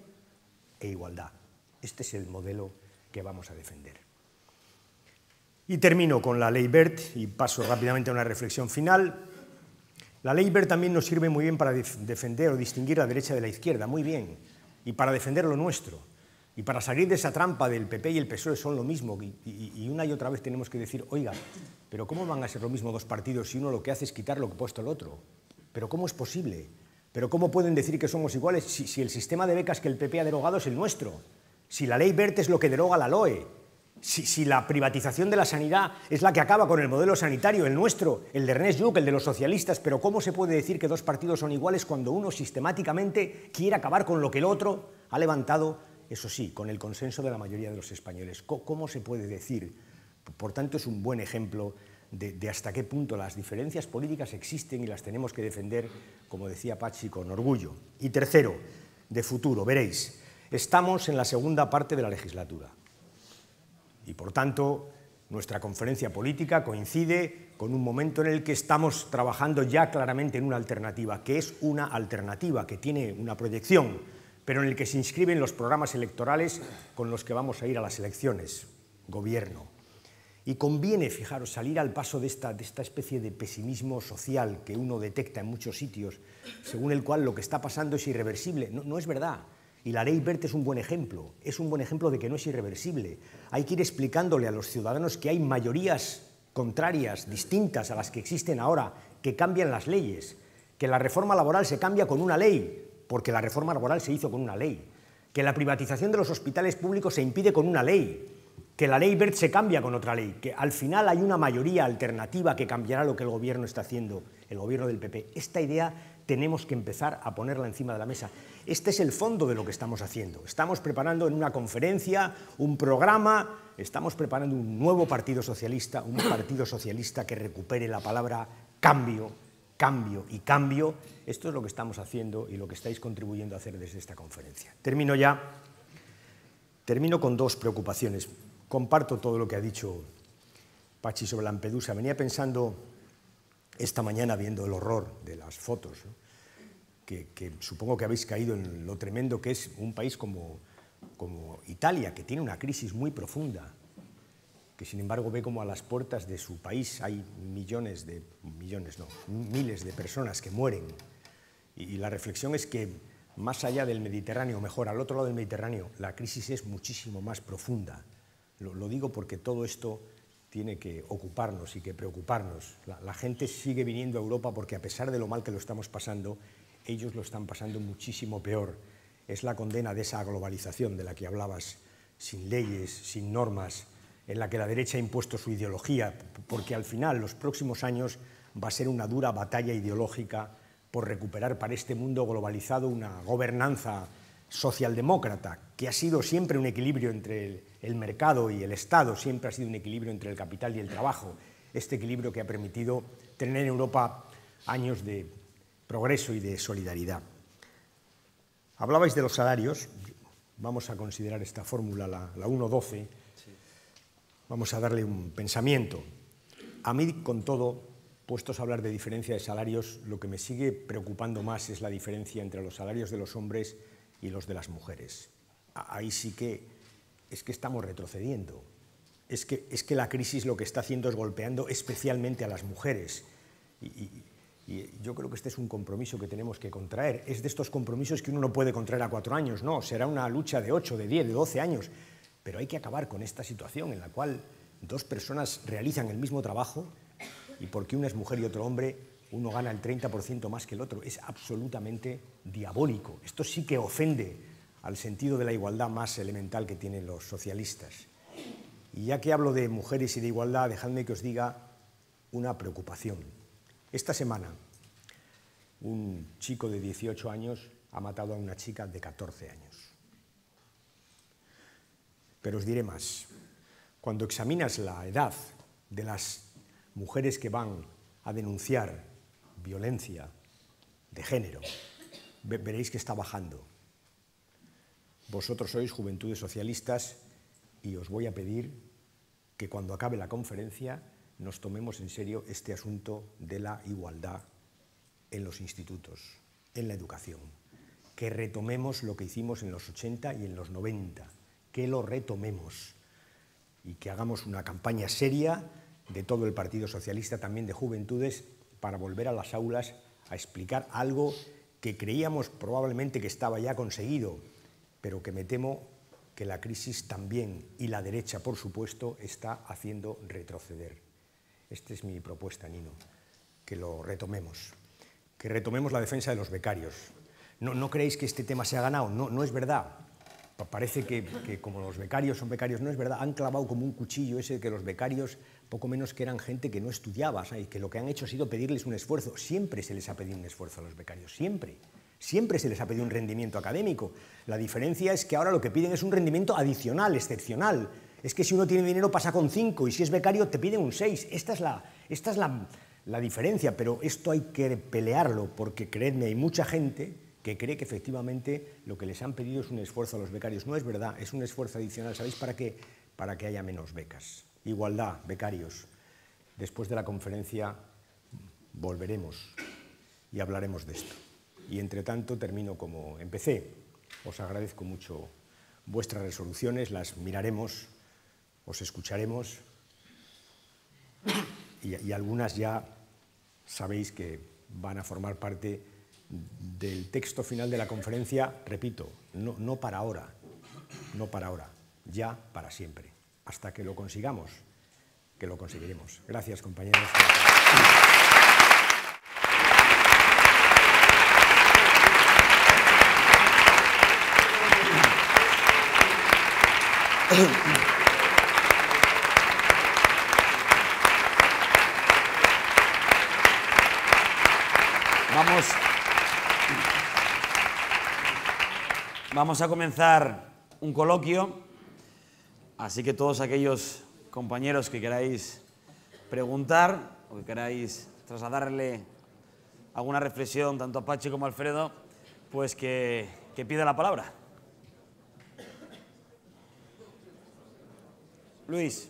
e igualdad. Este es el modelo que vamos a defender. Y termino con la Ley Wert y paso rápidamente a una reflexión final. La Ley Wert también nos sirve muy bien para defender o distinguir la derecha de la izquierda, muy bien, y para defender lo nuestro, y para salir de esa trampa del PP y el PSOE son lo mismo, y una y otra vez tenemos que decir, oiga, pero ¿cómo van a ser lo mismo dos partidos si uno lo que hace es quitar lo que ha puesto el otro? ¿Pero cómo es posible? ¿Pero cómo pueden decir que somos iguales si el sistema de becas que el PP ha derogado es el nuestro? Si la Ley Wert es lo que deroga la LOE, si la privatización de la sanidad es la que acaba con el modelo sanitario, el nuestro, el de Ernest Lluch, el de los socialistas, pero ¿cómo se puede decir que dos partidos son iguales cuando uno sistemáticamente quiere acabar con lo que el otro ha levantado, eso sí, con el consenso de la mayoría de los españoles? ¿Cómo se puede decir? Por tanto, es un buen ejemplo de hasta qué punto las diferencias políticas existen y las tenemos que defender, como decía Pachi, con orgullo. Y tercero, de futuro, veréis, estamos en la segunda parte de la legislatura. Y, por tanto, nuestra conferencia política coincide con un momento en el que estamos trabajando ya claramente en una alternativa, que es una alternativa que tiene una proyección, pero en el que se inscriben los programas electorales con los que vamos a ir a las elecciones, gobierno. Y conviene, fijaros, salir al paso de esta especie de pesimismo social que uno detecta en muchos sitios, según el cual lo que está pasando es irreversible. No es verdad. Y la Ley Wert es un buen ejemplo de que no es irreversible. Hay que ir explicándole a los ciudadanos que hay mayorías contrarias, distintas a las que existen ahora, que cambian las leyes, que la reforma laboral se cambia con una ley, porque la reforma laboral se hizo con una ley, que la privatización de los hospitales públicos se impide con una ley, que la Ley Wert se cambia con otra ley, que al final hay una mayoría alternativa que cambiará lo que el gobierno está haciendo, el gobierno del PP. Esta idea tenemos que empezar a ponerla encima de la mesa. Este es el fondo de lo que estamos haciendo. Estamos preparando en una conferencia un programa, estamos preparando un nuevo partido socialista, un partido socialista que recupere la palabra cambio, cambio y cambio. Esto es lo que estamos haciendo y lo que estáis contribuyendo a hacer desde esta conferencia. Termino con dos preocupaciones. Comparto todo lo que ha dicho Pachi sobre Lampedusa. Venía pensando esta mañana viendo el horror de las fotos, ¿no? que supongo que habéis caído en lo tremendo que es un país como Italia, que tiene una crisis muy profunda, que sin embargo ve como a las puertas de su país hay miles de personas que mueren. Y la reflexión es que más allá del Mediterráneo, mejor, al otro lado del Mediterráneo, la crisis es muchísimo más profunda. Lo digo porque todo esto tiene que ocuparnos y que preocuparnos. La gente sigue viniendo a Europa porque, a pesar de lo mal que lo estamos pasando, ellos lo están pasando muchísimo peor. Es la condena de esa globalización de la que hablabas, sin leyes, sin normas, en la que la derecha ha impuesto su ideología, porque al final, los próximos años, va a ser una dura batalla ideológica por recuperar para este mundo globalizado una gobernanza socialdemócrata, que ha sido siempre un equilibrio entre el mercado y el Estado, siempre ha sido un equilibrio entre el capital y el trabajo, este equilibrio que ha permitido tener en Europa años de progreso y de solidaridad. Hablabais de los salarios, vamos a considerar esta fórmula, la 1.12, vamos a darle un pensamiento. A mí, con todo, puestos a hablar de diferencia de salarios, lo que me sigue preocupando más es la diferencia entre los salarios de los hombres y los de las mujeres. Ahí sí que es que estamos retrocediendo. Es que la crisis lo que está haciendo es golpeando especialmente a las mujeres. Y yo creo que este es un compromiso que tenemos que contraer. Es de estos compromisos que uno no puede contraer a 4 años, no, será una lucha de 8, de 10, de 12 años. Pero hay que acabar con esta situación en la cual 2 personas realizan el mismo trabajo y porque una es mujer y otro hombre, uno gana el 30% más que el otro. Es absolutamente diabólico. Esto sí que ofende al sentido de la igualdad más elemental que tienen los socialistas. Y ya que hablo de mujeres y de igualdad, dejadme que os diga una preocupación. Esta semana, un chico de 18 años ha matado a una chica de 14 años. Pero os diré más. Cuando examinas la edad de las mujeres que van a denunciar violencia de género, veréis que está bajando. Vosotros sois Juventudes Socialistas y os voy a pedir que cuando acabe la conferencia nos tomemos en serio este asunto de la igualdad en los institutos, en la educación. Que retomemos lo que hicimos en los 80 y en los 90, que lo retomemos y que hagamos una campaña seria de todo el Partido Socialista, también de Juventudes, para volver a las aulas a explicar algo que creíamos probablemente que estaba ya conseguido, pero que me temo que la crisis también, y la derecha, por supuesto, está haciendo retroceder. Esta es mi propuesta, Nino, que lo retomemos. Que retomemos la defensa de los becarios. ¿No creéis que este tema se ha ganado? No es verdad. Parece que como los becarios son becarios, no es verdad. Han clavado como un cuchillo ese que los becarios, poco menos que eran gente que no estudiaba, ¿sabes? Que lo que han hecho ha sido pedirles un esfuerzo. Siempre se les ha pedido un esfuerzo a los becarios, siempre. Siempre se les ha pedido un rendimiento académico. La diferencia es que ahora lo que piden es un rendimiento adicional, excepcional. Es que si uno tiene dinero pasa con 5 y si es becario te piden un 6. Esta es la diferencia, pero esto hay que pelearlo porque, creedme, hay mucha gente que cree que efectivamente lo que les han pedido es un esfuerzo a los becarios. No es verdad, es un esfuerzo adicional. ¿Sabéis para qué? Para que haya menos becas. Igualdad, becarios. Después de la conferencia volveremos y hablaremos de esto. Y entre tanto termino como empecé. Os agradezco mucho vuestras resoluciones, las miraremos, os escucharemos y algunas ya sabéis que van a formar parte del texto final de la conferencia, repito, no para ahora, ya para siempre, hasta que lo consigamos, que lo conseguiremos. Gracias, compañeros. Vamos a comenzar un coloquio, así que todos aquellos compañeros que queráis preguntar o que queráis trasladarle alguna reflexión tanto a Pachi como a Alfredo, pues que pida la palabra. Luis.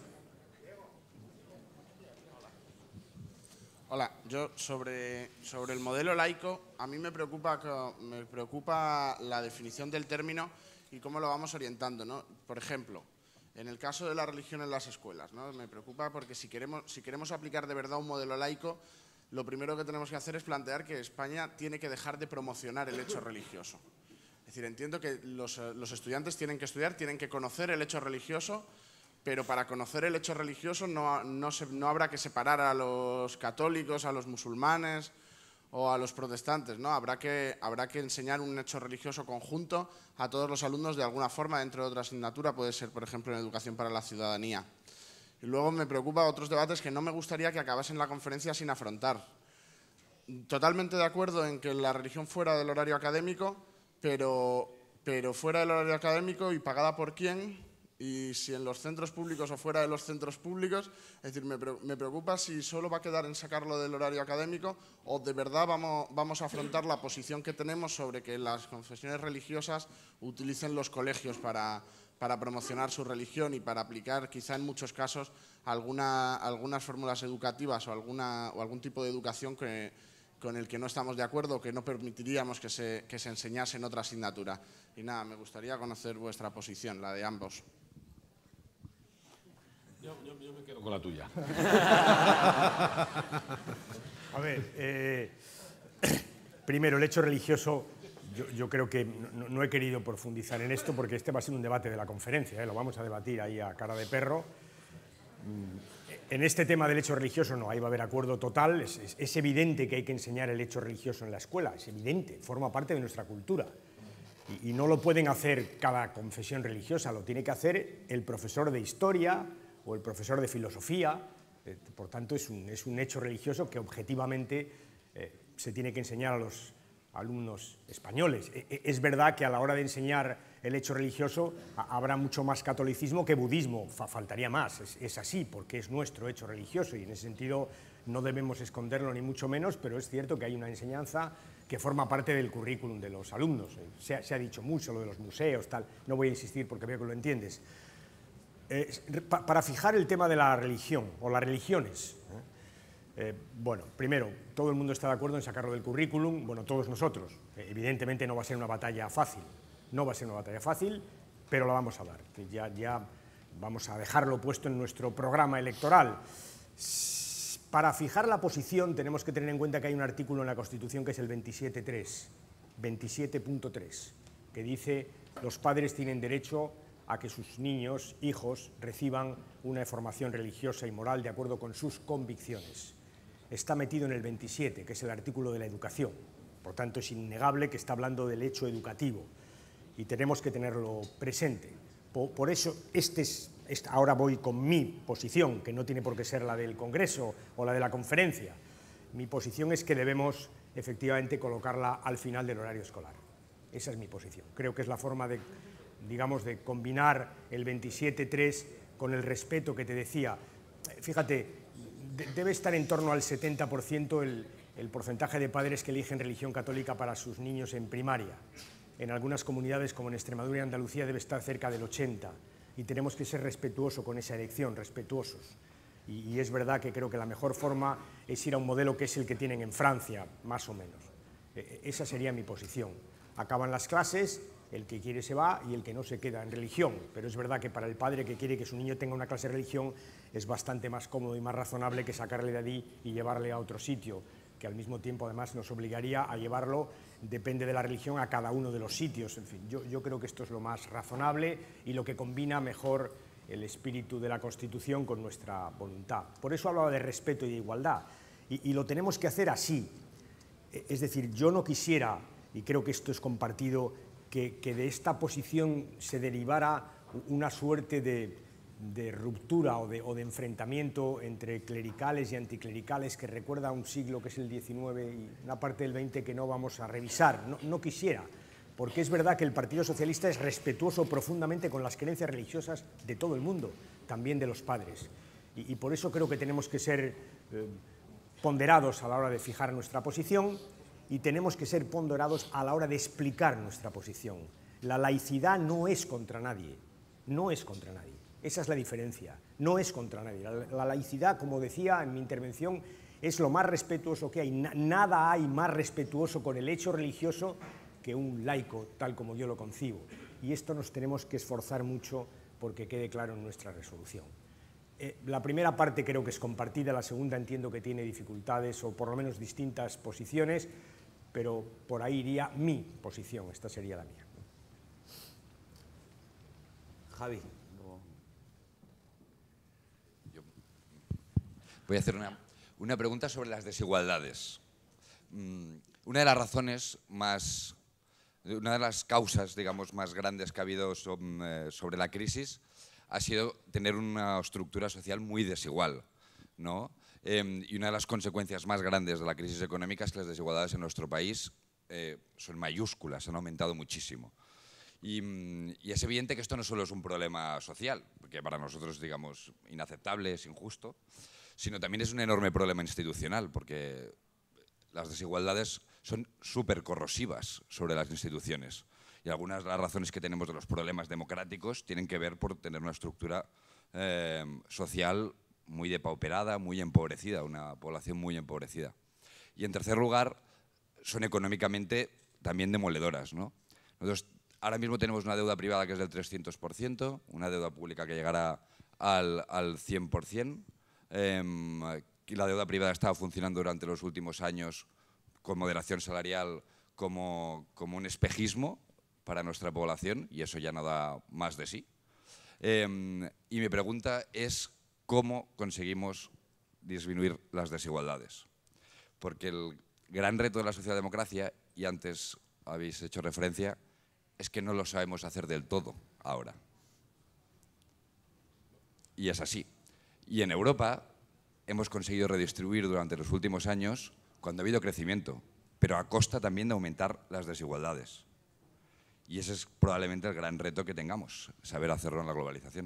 Hola, yo sobre el modelo laico, a mí me preocupa la definición del término y cómo lo vamos orientando, ¿no? Por ejemplo, en el caso de la religión en las escuelas, ¿no? Me preocupa porque si queremos aplicar de verdad un modelo laico, lo primero que tenemos que hacer es plantear que España tiene que dejar de promocionar el hecho religioso. Es decir, entiendo que los estudiantes tienen que estudiar, tienen que conocer el hecho religioso, pero para conocer el hecho religioso no habrá que separar a los católicos, a los musulmanes o a los protestantes, ¿no? Habrá que enseñar un hecho religioso conjunto a todos los alumnos de alguna forma dentro de otra asignatura, puede ser, por ejemplo, en educación para la ciudadanía. Y luego me preocupa otros debates que no me gustaría que acabasen la conferencia sin afrontar. Totalmente de acuerdo en que la religión fuera del horario académico, pero fuera del horario académico y pagada por quién, y si en los centros públicos o fuera de los centros públicos. Es decir, me preocupa si solo va a quedar en sacarlo del horario académico o de verdad vamos a afrontar la posición que tenemos sobre que las confesiones religiosas utilicen los colegios para promocionar su religión y para aplicar quizá en muchos casos algunas fórmulas educativas o algún tipo de educación con el que no estamos de acuerdo o que no permitiríamos que se enseñase en otra asignatura. Y nada, me gustaría conocer vuestra posición, la de ambos. Yo me quedo con la tuya. A ver, primero, el hecho religioso, yo creo que no he querido profundizar en esto porque este va a ser un debate de la conferencia, lo vamos a debatir ahí a cara de perro. En este tema del hecho religioso no, ahí va a haber acuerdo total, es evidente que hay que enseñar el hecho religioso en la escuela, es evidente, forma parte de nuestra cultura. Y no lo pueden hacer cada confesión religiosa, lo tiene que hacer el profesor de historia o el profesor de filosofía. Por tanto, es un hecho religioso que objetivamente se tiene que enseñar a los alumnos españoles. Es verdad que a la hora de enseñar el hecho religioso habrá mucho más catolicismo que budismo, faltaría más, es así, porque es nuestro hecho religioso y en ese sentido no debemos esconderlo ni mucho menos, pero es cierto que hay una enseñanza que forma parte del currículum de los alumnos. Se ha dicho mucho lo de los museos, tal, no voy a insistir porque veo que lo entiendes. Para fijar el tema de la religión o las religiones, bueno, primero, todo el mundo está de acuerdo en sacarlo del currículum, bueno, todos nosotros. Evidentemente no va a ser una batalla fácil, pero la vamos a dar. Ya vamos a dejarlo puesto en nuestro programa electoral. Para fijar la posición tenemos que tener en cuenta que hay un artículo en la Constitución que es el 27.3, que dice: los padres tienen derecho a que sus niños, hijos, reciban una formación religiosa y moral de acuerdo con sus convicciones. Está metido en el 27, que es el artículo de la educación. Por tanto, es innegable que está hablando del hecho educativo y tenemos que tenerlo presente. Por eso, ahora voy con mi posición, que no tiene por qué ser la del Congreso o la de la conferencia. Mi posición es que debemos, efectivamente, colocarla al final del horario escolar. Esa es mi posición. Creo que es la forma de, digamos, de combinar el 27.3 con el respeto que te decía. Fíjate, debe estar en torno al 70% el porcentaje de padres que eligen religión católica para sus niños en primaria. En algunas comunidades, como en Extremadura y Andalucía, debe estar cerca del 80%. Y tenemos que ser respetuosos con esa elección, respetuosos. Y es verdad que creo que la mejor forma es ir a un modelo que es el que tienen en Francia, más o menos. Esa sería mi posición. Acaban las clases, el que quiere se va y el que no se queda en religión. Pero es verdad que para el padre que quiere que su niño tenga una clase de religión es bastante más cómodo y más razonable que sacarle de allí y llevarle a otro sitio, que al mismo tiempo además nos obligaría a llevarlo, depende de la religión, a cada uno de los sitios. En fin, yo creo que esto es lo más razonable y lo que combina mejor el espíritu de la Constitución con nuestra voluntad. Por eso hablaba de respeto y de igualdad. Y lo tenemos que hacer así. Es decir, yo no quisiera, y creo que esto es compartido, que de esta posición se derivara una suerte de ruptura o de enfrentamiento entre clericales y anticlericales que recuerda a un siglo que es el XIX y una parte del XX que no vamos a revisar. No quisiera, porque es verdad que el Partido Socialista es respetuoso profundamente con las creencias religiosas de todo el mundo, también de los padres. Y por eso creo que tenemos que ser ponderados a la hora de fijar nuestra posición y tenemos que ser ponderados a la hora de explicar nuestra posición. La laicidad no es contra nadie, no es contra nadie. Esa es la diferencia, no es contra nadie. La laicidad, como decía en mi intervención, es lo más respetuoso que hay. Nada hay más respetuoso con el hecho religioso que un laico, tal como yo lo concibo. Y esto nos tenemos que esforzar mucho porque quede claro en nuestra resolución. La primera parte creo que es compartida, la segunda entiendo que tiene dificultades o por lo menos distintas posiciones, pero por ahí iría mi posición, esta sería la mía. Javi. Voy a hacer una pregunta sobre las desigualdades. Una de las razones más, una de las causas, digamos, más grandes que ha habido sobre la crisis ha sido tener una estructura social muy desigual, ¿no? Y una de las consecuencias más grandes de la crisis económica es que las desigualdades en nuestro país son mayúsculas, han aumentado muchísimo. Y es evidente que esto no solo es un problema social, que para nosotros es, digamos, inaceptable, es injusto, sino también es un enorme problema institucional, porque las desigualdades son súper corrosivas sobre las instituciones. Y algunas de las razones que tenemos de los problemas democráticos tienen que ver por tener una estructura social muy depauperada, muy empobrecida, una población muy empobrecida. Y en tercer lugar, son económicamente también demoledoras, ¿no? Nosotros ahora mismo tenemos una deuda privada que es del 300%, una deuda pública que llegará al 100%. Y la deuda privada ha estado funcionando durante los últimos años con moderación salarial como un espejismo para nuestra población, y eso ya no da más de sí. Y mi pregunta es cómo conseguimos disminuir las desigualdades. Porque el gran reto de la socialdemocracia, y antes habéis hecho referencia, es que no lo sabemos hacer del todo ahora. Y es así. Y en Europa hemos conseguido redistribuir durante los últimos años cuando ha habido crecimiento, pero a costa también de aumentar las desigualdades. Y ese es probablemente el gran reto que tengamos, saber hacerlo en la globalización.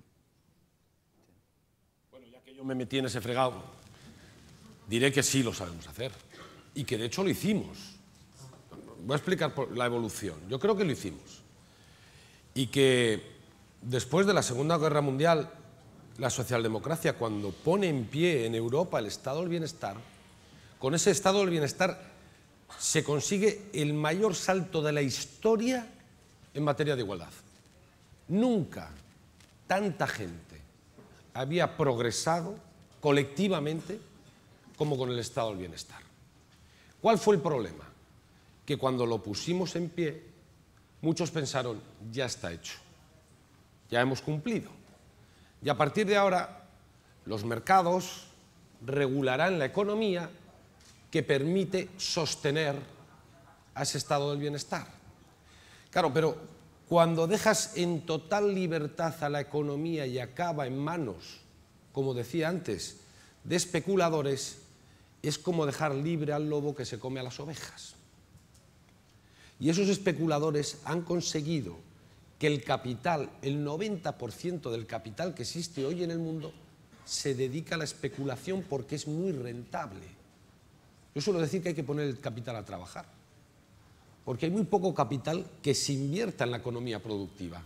Bueno, ya que yo me metí en ese fregado, diré que sí lo sabemos hacer. Y que de hecho lo hicimos. Voy a explicar la evolución. Yo creo que lo hicimos. Y que después de la Segunda Guerra Mundial, la socialdemocracia, cuando pone en pie en Europa el estado del bienestar, con ese estado del bienestar se consigue el mayor salto de la historia en materia de igualdad. Nunca tanta gente había progresado colectivamente como con el estado del bienestar. ¿Cuál fue el problema? Que cuando lo pusimos en pie, muchos pensaron, ya está hecho, ya hemos cumplido. Y a partir de ahora, los mercados regularán la economía que permite sostener a ese estado del bienestar. Claro, pero cuando dejas en total libertad a la economía y acaba en manos, como decía antes, de especuladores, es como dejar libre al lobo que se come a las ovejas. Y esos especuladores han conseguido que el capital, el 90% del capital que existe hoy en el mundo, se dedica a la especulación porque es muy rentable. Yo suelo decir que hay que poner el capital a trabajar, porque hay muy poco capital que se invierta en la economía productiva.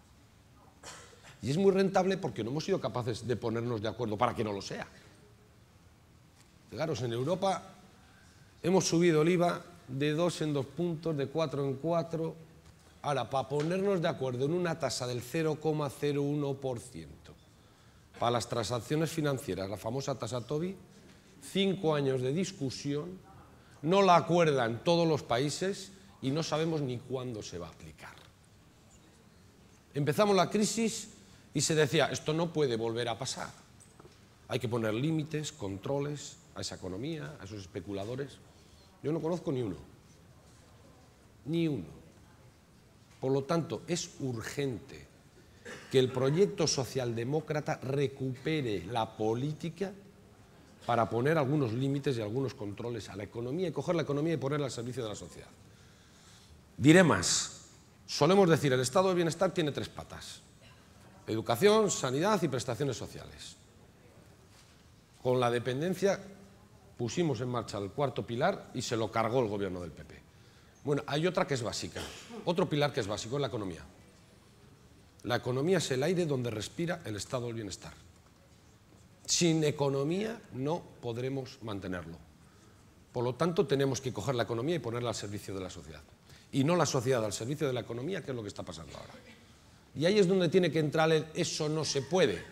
Y es muy rentable porque no hemos sido capaces de ponernos de acuerdo para que no lo sea. Fijaros, en Europa hemos subido el IVA de 2 en 2 puntos, de 4 en 4. Ahora, para ponernos de acuerdo en una tasa del 0,01% para las transacciones financieras, la famosa tasa Tobin, 5 años de discusión, no la acuerdan todos los países y no sabemos ni cuándo se va a aplicar. Empezamos la crisis y se decía, esto no puede volver a pasar. Hay que poner límites, controles a esa economía, a esos especuladores. Yo no conozco ni uno. Ni uno. Por lo tanto, es urgente que el proyecto socialdemócrata recupere la política para poner algunos límites y algunos controles a la economía y coger la economía y ponerla al servicio de la sociedad. Diré más. Solemos decir, el estado del bienestar tiene 3 patas. Educación, sanidad y prestaciones sociales. Con la dependencia pusimos en marcha el 4.º pilar y se lo cargó el gobierno del PP. Bueno, hay otra que es básica. Otro pilar que es básico es la economía. La economía es el aire donde respira el estado del bienestar. Sin economía no podremos mantenerlo. Por lo tanto, tenemos que coger la economía y ponerla al servicio de la sociedad. Y no la sociedad al servicio de la economía, que es lo que está pasando ahora. Y ahí es donde tiene que entrar el eso no se puede.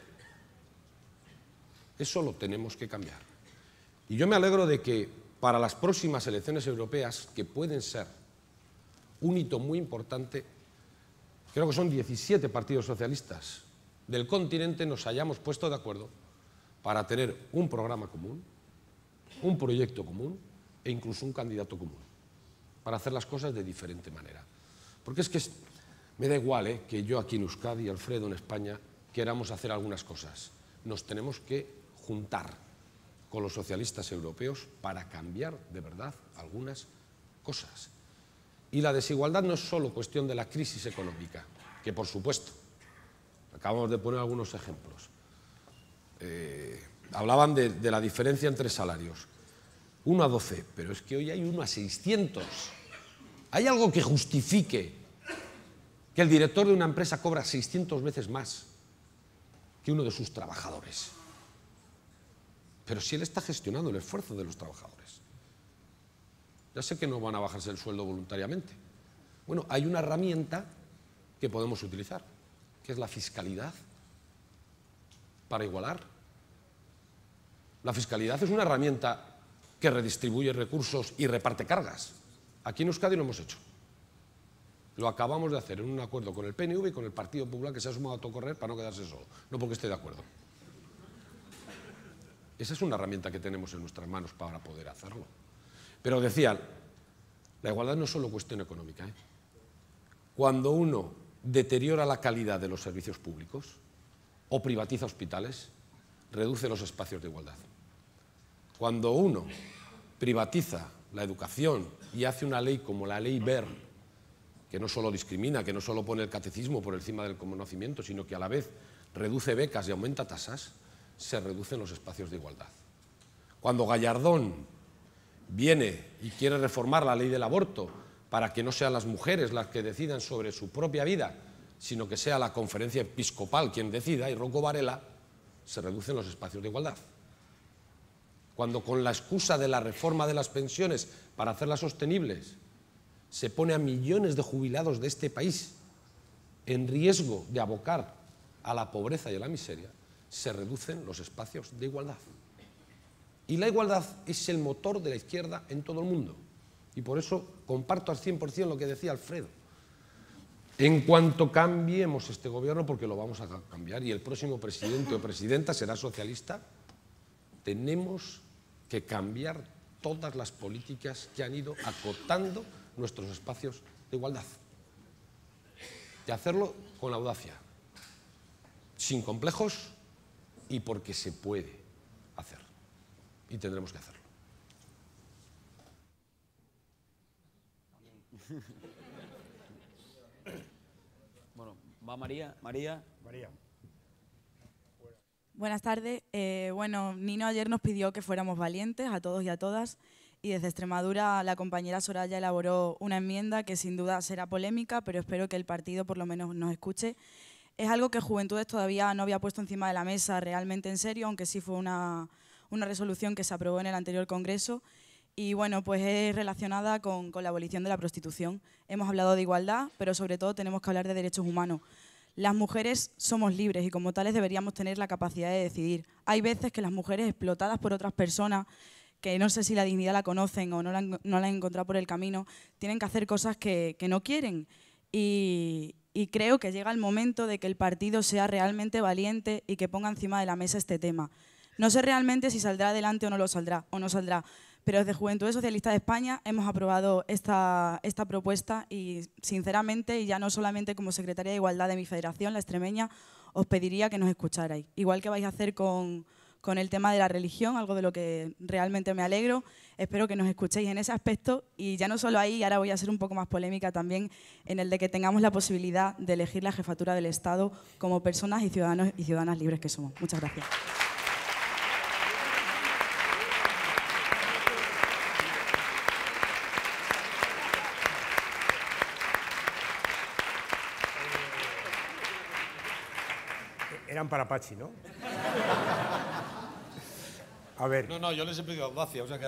Eso lo tenemos que cambiar. Y yo me alegro de que para las próximas elecciones europeas, que pueden ser un hito muy importante, creo que son 17 partidos socialistas del continente, nos hayamos puesto de acuerdo para tener un programa común, un proyecto común e incluso un candidato común, para hacer las cosas de diferente manera. Porque es que me da igual que yo aquí en Euskadi, Alfredo en España, queramos hacer algunas cosas. Nos tenemos que juntar con los socialistas europeos para cambiar de verdad algunas cosas. Y la desigualdad no es solo cuestión de la crisis económica, que por supuesto, acabamos de poner algunos ejemplos. Hablaban de la diferencia entre salarios. 1 a 12, pero es que hoy hay 1 a 600. ¿Hay algo que justifique que el director de una empresa cobra 600 veces más que uno de sus trabajadores? Pero si él está gestionando el esfuerzo de los trabajadores. Ya sé que no van a bajarse el sueldo voluntariamente. Bueno, hay una herramienta que podemos utilizar, que es la fiscalidad, para igualar. La fiscalidad es una herramienta que redistribuye recursos y reparte cargas. Aquí en Euskadi lo hemos hecho. Lo acabamos de hacer en un acuerdo con el PNV y con el Partido Popular, que se ha sumado a todo correr para no quedarse solo, no porque esté de acuerdo. Esa es una herramienta que tenemos en nuestras manos para poder hacerlo. Pero decía, la igualdad no es solo cuestión económica. Cuando uno deteriora la calidad de los servicios públicos o privatiza hospitales, reduce los espacios de igualdad. Cuando uno privatiza la educación y hace una ley como la ley Wert, que no solo discrimina, que no solo pone el catecismo por encima del conocimiento, sino que a la vez reduce becas y aumenta tasas, se reducen los espacios de igualdad. Cuando Gallardón viene y quiere reformar la ley del aborto para que no sean las mujeres las que decidan sobre su propia vida, sino que sea la conferencia episcopal quien decida, y Rocco Varela, se reducen los espacios de igualdad. Cuando con la excusa de la reforma de las pensiones para hacerlas sostenibles se pone a millones de jubilados de este país en riesgo de abocar a la pobreza y a la miseria, se reducen los espacios de igualdad. Y la igualdad es el motor de la izquierda en todo el mundo. Y por eso comparto al 100% lo que decía Alfredo. En cuanto cambiemos este gobierno, porque lo vamos a cambiar, y el próximo presidente o presidenta será socialista, tenemos que cambiar todas las políticas que han ido acotando nuestros espacios de igualdad. Y hacerlo con audacia, sin complejos y porque se puede hacer. Y tendremos que hacerlo. Bueno, va María. María. Buenas tardes. Bueno, Nino ayer nos pidió que fuéramos valientes a todos y a todas, y desde Extremadura la compañera Soraya elaboró una enmienda que sin duda será polémica, pero espero que el partido por lo menos nos escuche. Es algo que Juventudes todavía no había puesto encima de la mesa realmente en serio, aunque sí fue una resolución que se aprobó en el anterior Congreso, y bueno, pues es relacionada con la abolición de la prostitución. Hemos hablado de igualdad, pero sobre todo tenemos que hablar de derechos humanos. Las mujeres somos libres y como tales deberíamos tener la capacidad de decidir. Hay veces que las mujeres explotadas por otras personas, que no sé si la dignidad la conocen o no la han encontrado por el camino, tienen que hacer cosas que no quieren. Y creo que llega el momento de que el partido sea realmente valiente y que ponga encima de la mesa este tema. No sé realmente si saldrá adelante o no saldrá, pero desde Juventudes Socialistas de España hemos aprobado esta propuesta y, sinceramente, y ya no solamente como secretaria de Igualdad de mi federación, la extremeña, os pediría que nos escucharais. Igual que vais a hacer con el tema de la religión, algo de lo que realmente me alegro, espero que nos escuchéis en ese aspecto, y ya no solo ahí, ahora voy a ser un poco más polémica también, en el de que tengamos la posibilidad de elegir la jefatura del Estado como personas y ciudadanos y ciudadanas libres que somos. Muchas gracias. Eran para Pachi, ¿no? A ver. No, yo les he pedido audacia, o sea que...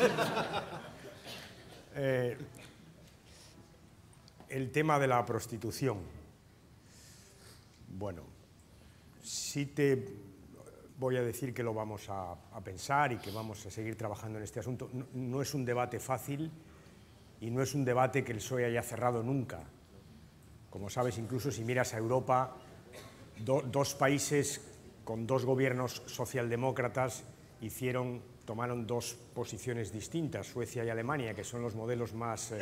El tema de la prostitución. Bueno, sí te voy a decir que lo vamos a pensar y que vamos a seguir trabajando en este asunto. No es un debate fácil y no es un debate que el PSOE haya cerrado nunca. Como sabes, incluso si miras a Europa, dos países con dos gobiernos socialdemócratas tomaron dos posiciones distintas, Suecia y Alemania, que son los modelos más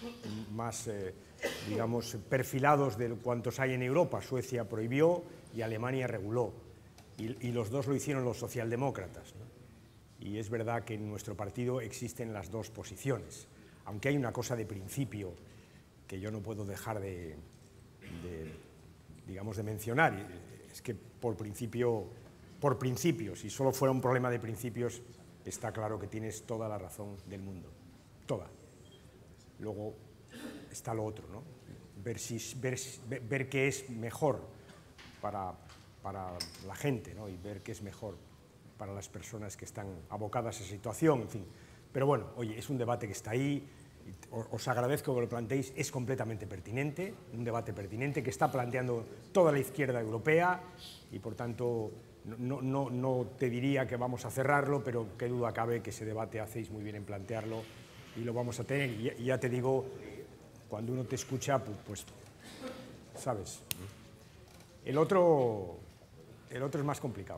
digamos, perfilados de cuantos hay en Europa. Suecia prohibió y Alemania reguló, y los dos lo hicieron los socialdemócratas, ¿no? Y es verdad que en nuestro partido existen las dos posiciones, aunque hay una cosa de principio que yo no puedo dejar de mencionar, es que por principio, si solo fuera un problema de principios, está claro que tienes toda la razón del mundo, toda. Luego está lo otro, ¿no? Ver qué es mejor para la gente, ¿no? Y ver qué es mejor para las personas que están abocadas a esa situación, en fin. Pero bueno, oye, es un debate que está ahí, os agradezco que lo planteéis, es completamente pertinente, un debate pertinente que está planteando toda la izquierda europea y por tanto no te diría que vamos a cerrarlo, pero qué duda cabe que ese debate hacéis muy bien en plantearlo y lo vamos a tener. Y ya te digo, cuando uno te escucha, pues sabes, el otro es más complicado.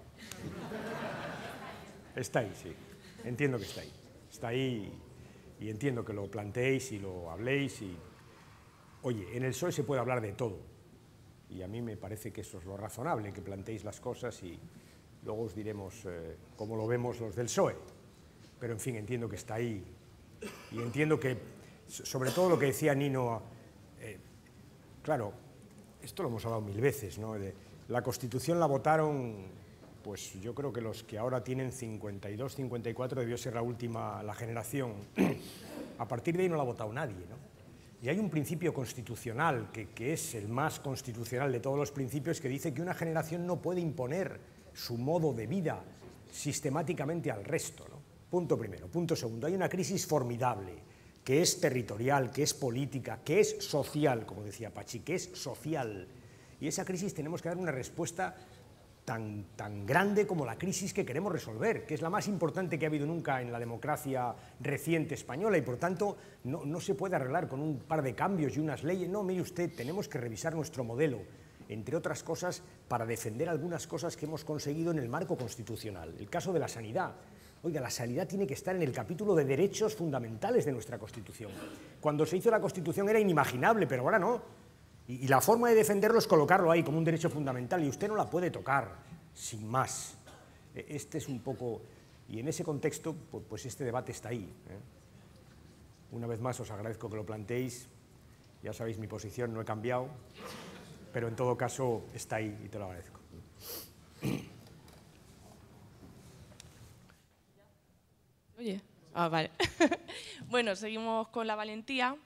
Está ahí, sí, entiendo que está ahí y entiendo que lo planteéis y lo habléis y, oye, en el PSOE se puede hablar de todo y a mí me parece que eso es lo razonable, que planteéis las cosas y luego os diremos cómo lo vemos los del PSOE, pero en fin, entiendo que está ahí y entiendo que, sobre todo lo que decía Nino, claro, esto lo hemos hablado mil veces, ¿no? La Constitución la votaron, pues yo creo que los que ahora tienen 52, 54 debió ser la generación. A partir de ahí no la ha votado nadie, ¿no? Y hay un principio constitucional, que es el más constitucional de todos los principios, que dice que una generación no puede imponer su modo de vida sistemáticamente al resto, ¿no? Punto primero. Punto segundo, hay una crisis formidable, que es territorial, que es política, que es social, como decía Pachi, que es social. Y esa crisis tenemos que dar una respuesta tan grande como la crisis que queremos resolver, que es la más importante que ha habido nunca en la democracia reciente española y por tanto no se puede arreglar con un par de cambios y unas leyes. No, mire usted, tenemos que revisar nuestro modelo, entre otras cosas, para defender algunas cosas que hemos conseguido en el marco constitucional. El caso de la sanidad. Oiga, la sanidad tiene que estar en el capítulo de derechos fundamentales de nuestra Constitución. Cuando se hizo la Constitución era inimaginable, pero ahora no. Y la forma de defenderlo es colocarlo ahí como un derecho fundamental y usted no la puede tocar, sin más. Este es un poco... Y en ese contexto, pues este debate está ahí, ¿eh? Una vez más os agradezco que lo planteéis, ya sabéis mi posición, no he cambiado, pero en todo caso está ahí y te lo agradezco. Oye, vale. Bueno, seguimos con la valentía.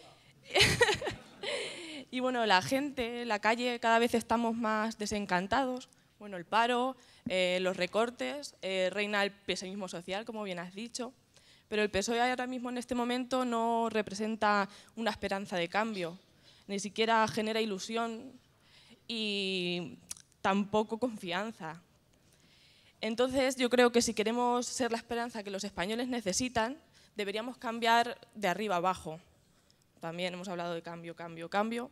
Y bueno, la gente, la calle, cada vez estamos más desencantados. Bueno, el paro, los recortes, reina el pesimismo social, como bien has dicho. Pero el PSOE ahora mismo, en este momento, no representa una esperanza de cambio. Ni siquiera genera ilusión y tampoco confianza. Entonces, yo creo que si queremos ser la esperanza que los españoles necesitan, deberíamos cambiar de arriba abajo. También hemos hablado de cambio, cambio, cambio.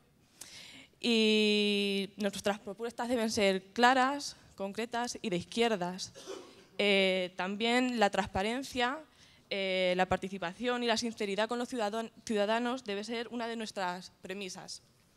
Y nuestras propuestas deben ser claras, concretas y de izquierdas. También la transparencia, la participación y la sinceridad con los ciudadanos debe ser una de nuestras premisas.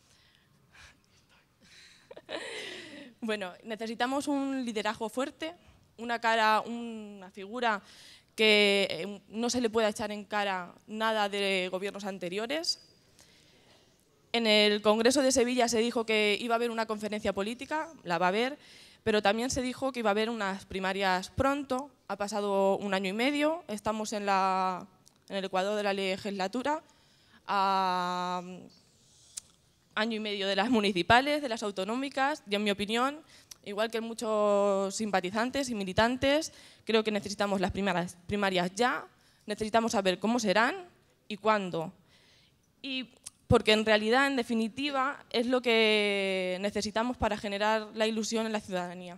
Bueno, necesitamos un liderazgo fuerte, una figura que no se le pueda echar en cara nada de gobiernos anteriores. En el Congreso de Sevilla se dijo que iba a haber una conferencia política, la va a haber, pero también se dijo que iba a haber unas primarias pronto. Ha pasado 1 año y medio, estamos en el Ecuador de la legislatura, a año y medio de las municipales, de las autonómicas, y en mi opinión, igual que muchos simpatizantes y militantes, creo que necesitamos las primarias ya, necesitamos saber cómo serán y cuándo. Y porque en realidad, en definitiva, es lo que necesitamos para generar la ilusión en la ciudadanía.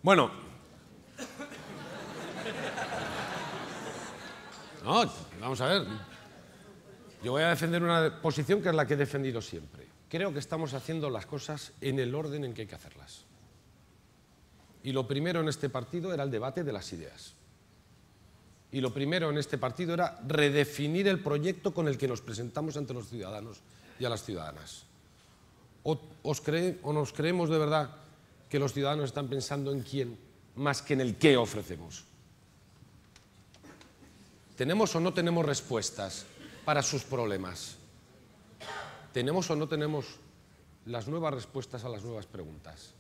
Bueno. No, vamos a ver. Yo voy a defender una posición que es la que he defendido siempre. Creo que estamos haciendo las cosas en el orden en que hay que hacerlas. Y lo primero en este partido era el debate de las ideas. Y lo primero en este partido era redefinir el proyecto con el que nos presentamos ante los ciudadanos y a las ciudadanas. ¿O nos creemos de verdad que los ciudadanos están pensando en quién más que en el qué ofrecemos? ¿Tenemos o no tenemos respuestas para sus problemas? ¿Tenemos o no tenemos las nuevas respuestas a las nuevas preguntas?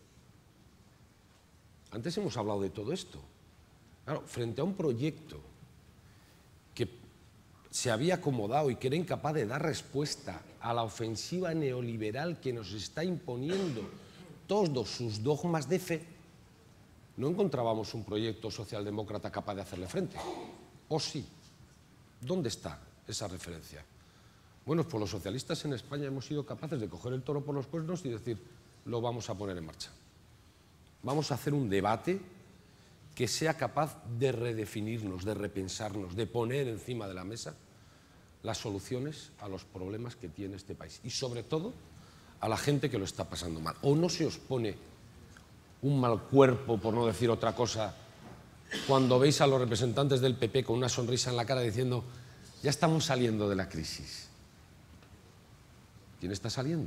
Antes hemos hablado de todo esto. Claro, frente a un proyecto que se había acomodado y que era incapaz de dar respuesta a la ofensiva neoliberal que nos está imponiendo todos sus dogmas de fe, no encontrábamos un proyecto socialdemócrata capaz de hacerle frente. ¿O sí? ¿Dónde está esa referencia? Bueno, pues los socialistas en España hemos sido capaces de coger el toro por los cuernos y decir, lo vamos a poner en marcha. Vamos a hacer un debate que sea capaz de redefinirnos, de repensarnos, de poner encima de la mesa las soluciones a los problemas que tiene este país y sobre todo a la gente que lo está pasando mal. ¿O no se os pone un mal cuerpo, por no decir otra cosa, cuando veis a los representantes del PP con una sonrisa en la cara diciendo ya estamos saliendo de la crisis? ¿Quién está saliendo?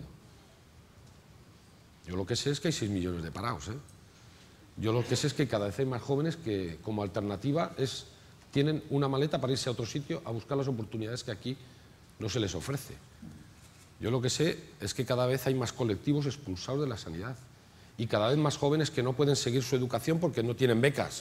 Yo lo que sé es que hay 6 millones de parados, ¿eh? Yo lo que sé es que cada vez hay más jóvenes que como alternativa tienen una maleta para irse a otro sitio a buscar las oportunidades que aquí no se les ofrece. Yo lo que sé es que cada vez hay más colectivos expulsados de la sanidad y cada vez más jóvenes que no pueden seguir su educación porque no tienen becas.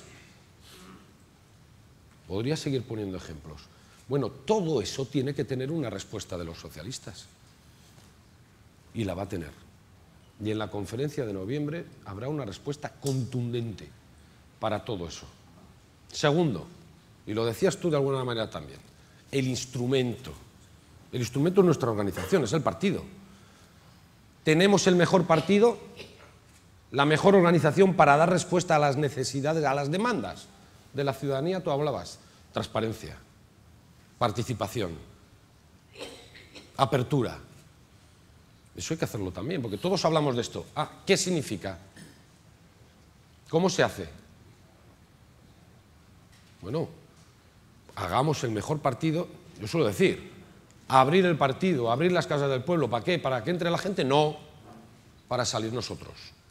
Podría seguir poniendo ejemplos. Bueno, todo eso tiene que tener una respuesta de los socialistas y la va a tener. Y en la conferencia de noviembre habrá una respuesta contundente para todo eso. Segundo, y lo decías tú de alguna manera también, el instrumento. El instrumento es nuestra organización, es el partido. Tenemos el mejor partido, la mejor organización para dar respuesta a las necesidades, a las demandas de la ciudadanía. Tú hablabas, transparencia, participación, apertura. Eso hay que hacerlo también, porque todos hablamos de esto. ¿Qué significa? ¿Cómo se hace? Bueno, hagamos el mejor partido. Yo suelo decir, abrir el partido, abrir las casas del pueblo, ¿para qué? ¿Para que entre la gente? No, para salir nosotros.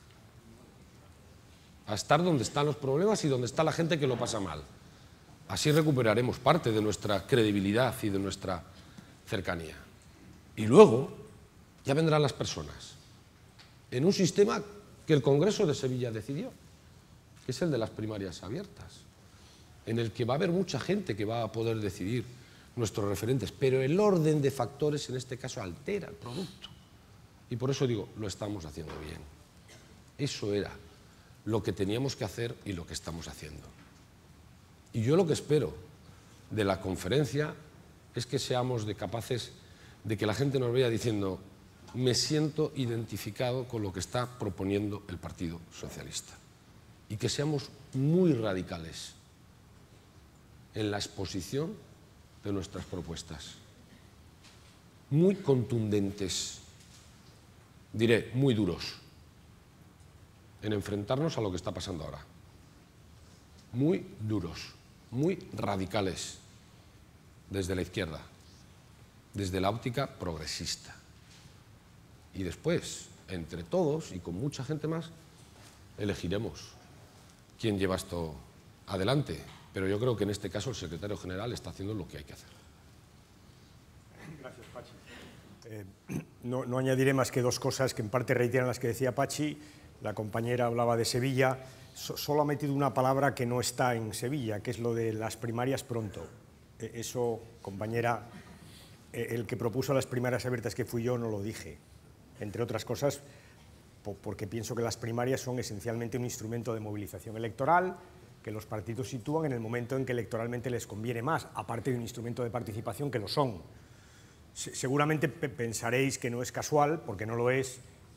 A estar donde están los problemas y donde está la gente que lo pasa mal. Así recuperaremos parte de nuestra credibilidad y de nuestra cercanía. Y luego ya vendrán las personas, en un sistema que el Congreso de Sevilla decidió, que es el de las primarias abiertas, en el que va a haber mucha gente que va a poder decidir nuestros referentes, pero el orden de factores en este caso altera el producto. Y por eso digo, lo estamos haciendo bien. Eso era lo que teníamos que hacer y lo que estamos haciendo. Y yo lo que espero de la conferencia es que seamos capaces de que la gente nos vea diciendo me siento identificado con lo que está proponiendo el Partido Socialista. Y que seamos muy radicales en la exposición de nuestras propuestas. Muy contundentes, diré, muy duros, en enfrentarnos a lo que está pasando ahora. Muy duros, muy radicales, desde la izquierda, desde la óptica progresista. Y después, entre todos y con mucha gente más, elegiremos quién lleva esto adelante. Pero yo creo que en este caso el secretario general está haciendo lo que hay que hacer. Gracias, Pachi. No añadiré más que dos cosas que en parte reiteran las que decía Pachi. La compañera hablaba de Sevilla. Solo ha metido una palabra que no está en Sevilla, que es lo de las primarias pronto. Eso, compañera, el que propuso las primarias abiertas, que fui yo, no lo dije. Entre otras cosas, porque pienso que las primarias son esencialmente un instrumento de movilización electoral que los partidos sitúan en el momento en que electoralmente les conviene más, aparte de un instrumento de participación que lo son. Seguramente pensaréis que no es casual, porque no lo es,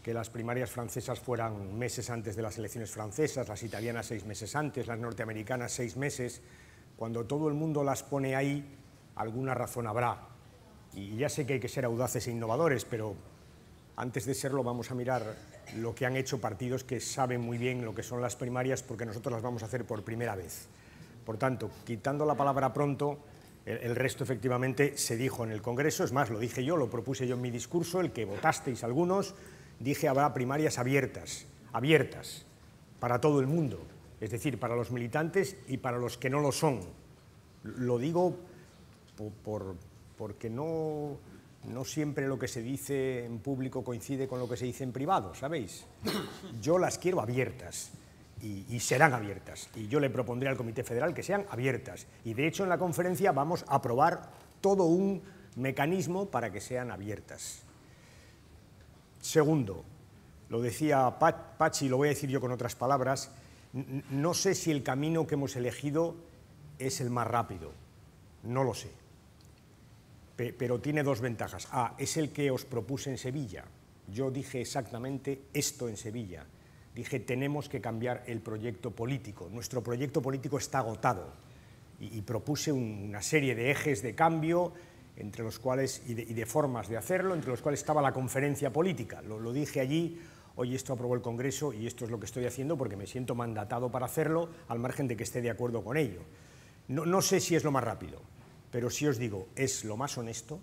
que las primarias francesas fueran meses antes de las elecciones francesas, las italianas 6 meses antes, las norteamericanas 6 meses. Cuando todo el mundo las pone ahí, alguna razón habrá. Y ya sé que hay que ser audaces e innovadores, pero antes de serlo vamos a mirar lo que han hecho partidos que saben muy bien lo que son las primarias, porque nosotros las vamos a hacer por primera vez. Por tanto, quitando la palabra pronto, el resto efectivamente se dijo en el Congreso, es más, lo dije yo, lo propuse yo en mi discurso, el que votasteis algunos, dije habrá primarias abiertas para todo el mundo, es decir, para los militantes y para los que no lo son. Lo digo porque no siempre lo que se dice en público coincide con lo que se dice en privado, ¿sabéis? Yo las quiero abiertas y serán abiertas. Y yo le propondré al Comité Federal que sean abiertas. Y de hecho en la conferencia vamos a aprobar todo un mecanismo para que sean abiertas. Segundo, lo decía Pachi, lo voy a decir yo con otras palabras, no sé si el camino que hemos elegido es el más rápido, no lo sé. Pero tiene dos ventajas. A, es el que os propuse en Sevilla. Yo dije exactamente esto en Sevilla. Dije, tenemos que cambiar el proyecto político. Nuestro proyecto político está agotado. Y propuse una serie de ejes de cambio entre los cuales, y de formas de hacerlo, entre los cuales estaba la conferencia política. Lo dije allí, hoy esto aprobó el Congreso y esto es lo que estoy haciendo porque me siento mandatado para hacerlo, al margen de que esté de acuerdo con ello. No sé si es lo más rápido, pero sí os digo, es lo más honesto,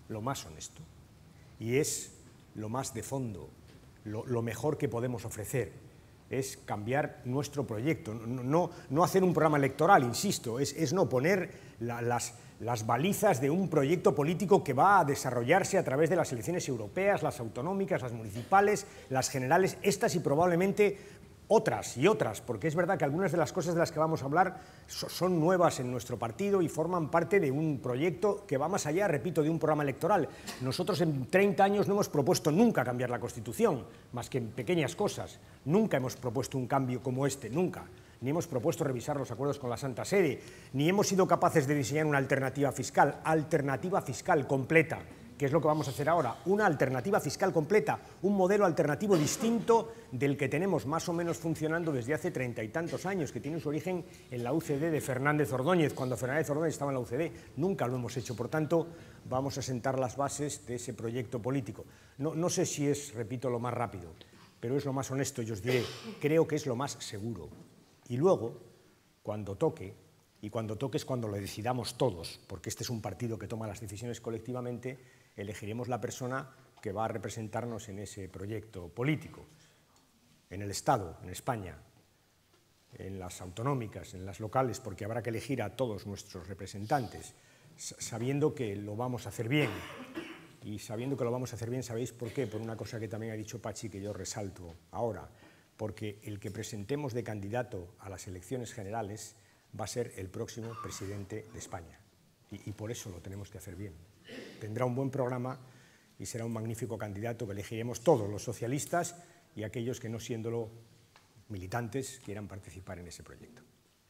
y es lo más de fondo, lo mejor que podemos ofrecer, es cambiar nuestro proyecto, no hacer un programa electoral, insisto, es no poner las balizas de un proyecto político que va a desarrollarse a través de las elecciones europeas, las autonómicas, las municipales, las generales, estas y probablemente otras y otras, porque es verdad que algunas de las cosas de las que vamos a hablar son nuevas en nuestro partido y forman parte de un proyecto que va más allá, repito, de un programa electoral. Nosotros en 30 años no hemos propuesto nunca cambiar la Constitución, más que en pequeñas cosas. Nunca hemos propuesto un cambio como este, nunca. Ni hemos propuesto revisar los acuerdos con la Santa Sede, ni hemos sido capaces de diseñar una alternativa fiscal completa, que es lo que vamos a hacer ahora, una alternativa fiscal completa, un modelo alternativo distinto del que tenemos más o menos funcionando desde hace 30 y tantos años, que tiene su origen en la UCD de Fernández Ordóñez, cuando Fernández Ordóñez estaba en la UCD. Nunca lo hemos hecho, por tanto, vamos a sentar las bases de ese proyecto político. No sé si es, repito, lo más rápido, pero es lo más honesto, y os diré, creo que es lo más seguro. Y luego, cuando toque, y cuando toque es cuando lo decidamos todos, porque este es un partido que toma las decisiones colectivamente, elegiremos la persona que va a representarnos en ese proyecto político, en el Estado, en España, en las autonómicas, en las locales, porque habrá que elegir a todos nuestros representantes, sabiendo que lo vamos a hacer bien. Y sabiendo que lo vamos a hacer bien, ¿sabéis por qué? Por una cosa que también ha dicho Pachi, que yo resalto ahora, porque el que presentemos de candidato a las elecciones generales va a ser el próximo presidente de España. Y por eso lo tenemos que hacer bien. Tendrá un buen programa y será un magnífico candidato que elegiremos todos los socialistas y aquellos que, no siéndolo militantes, quieran participar en ese proyecto.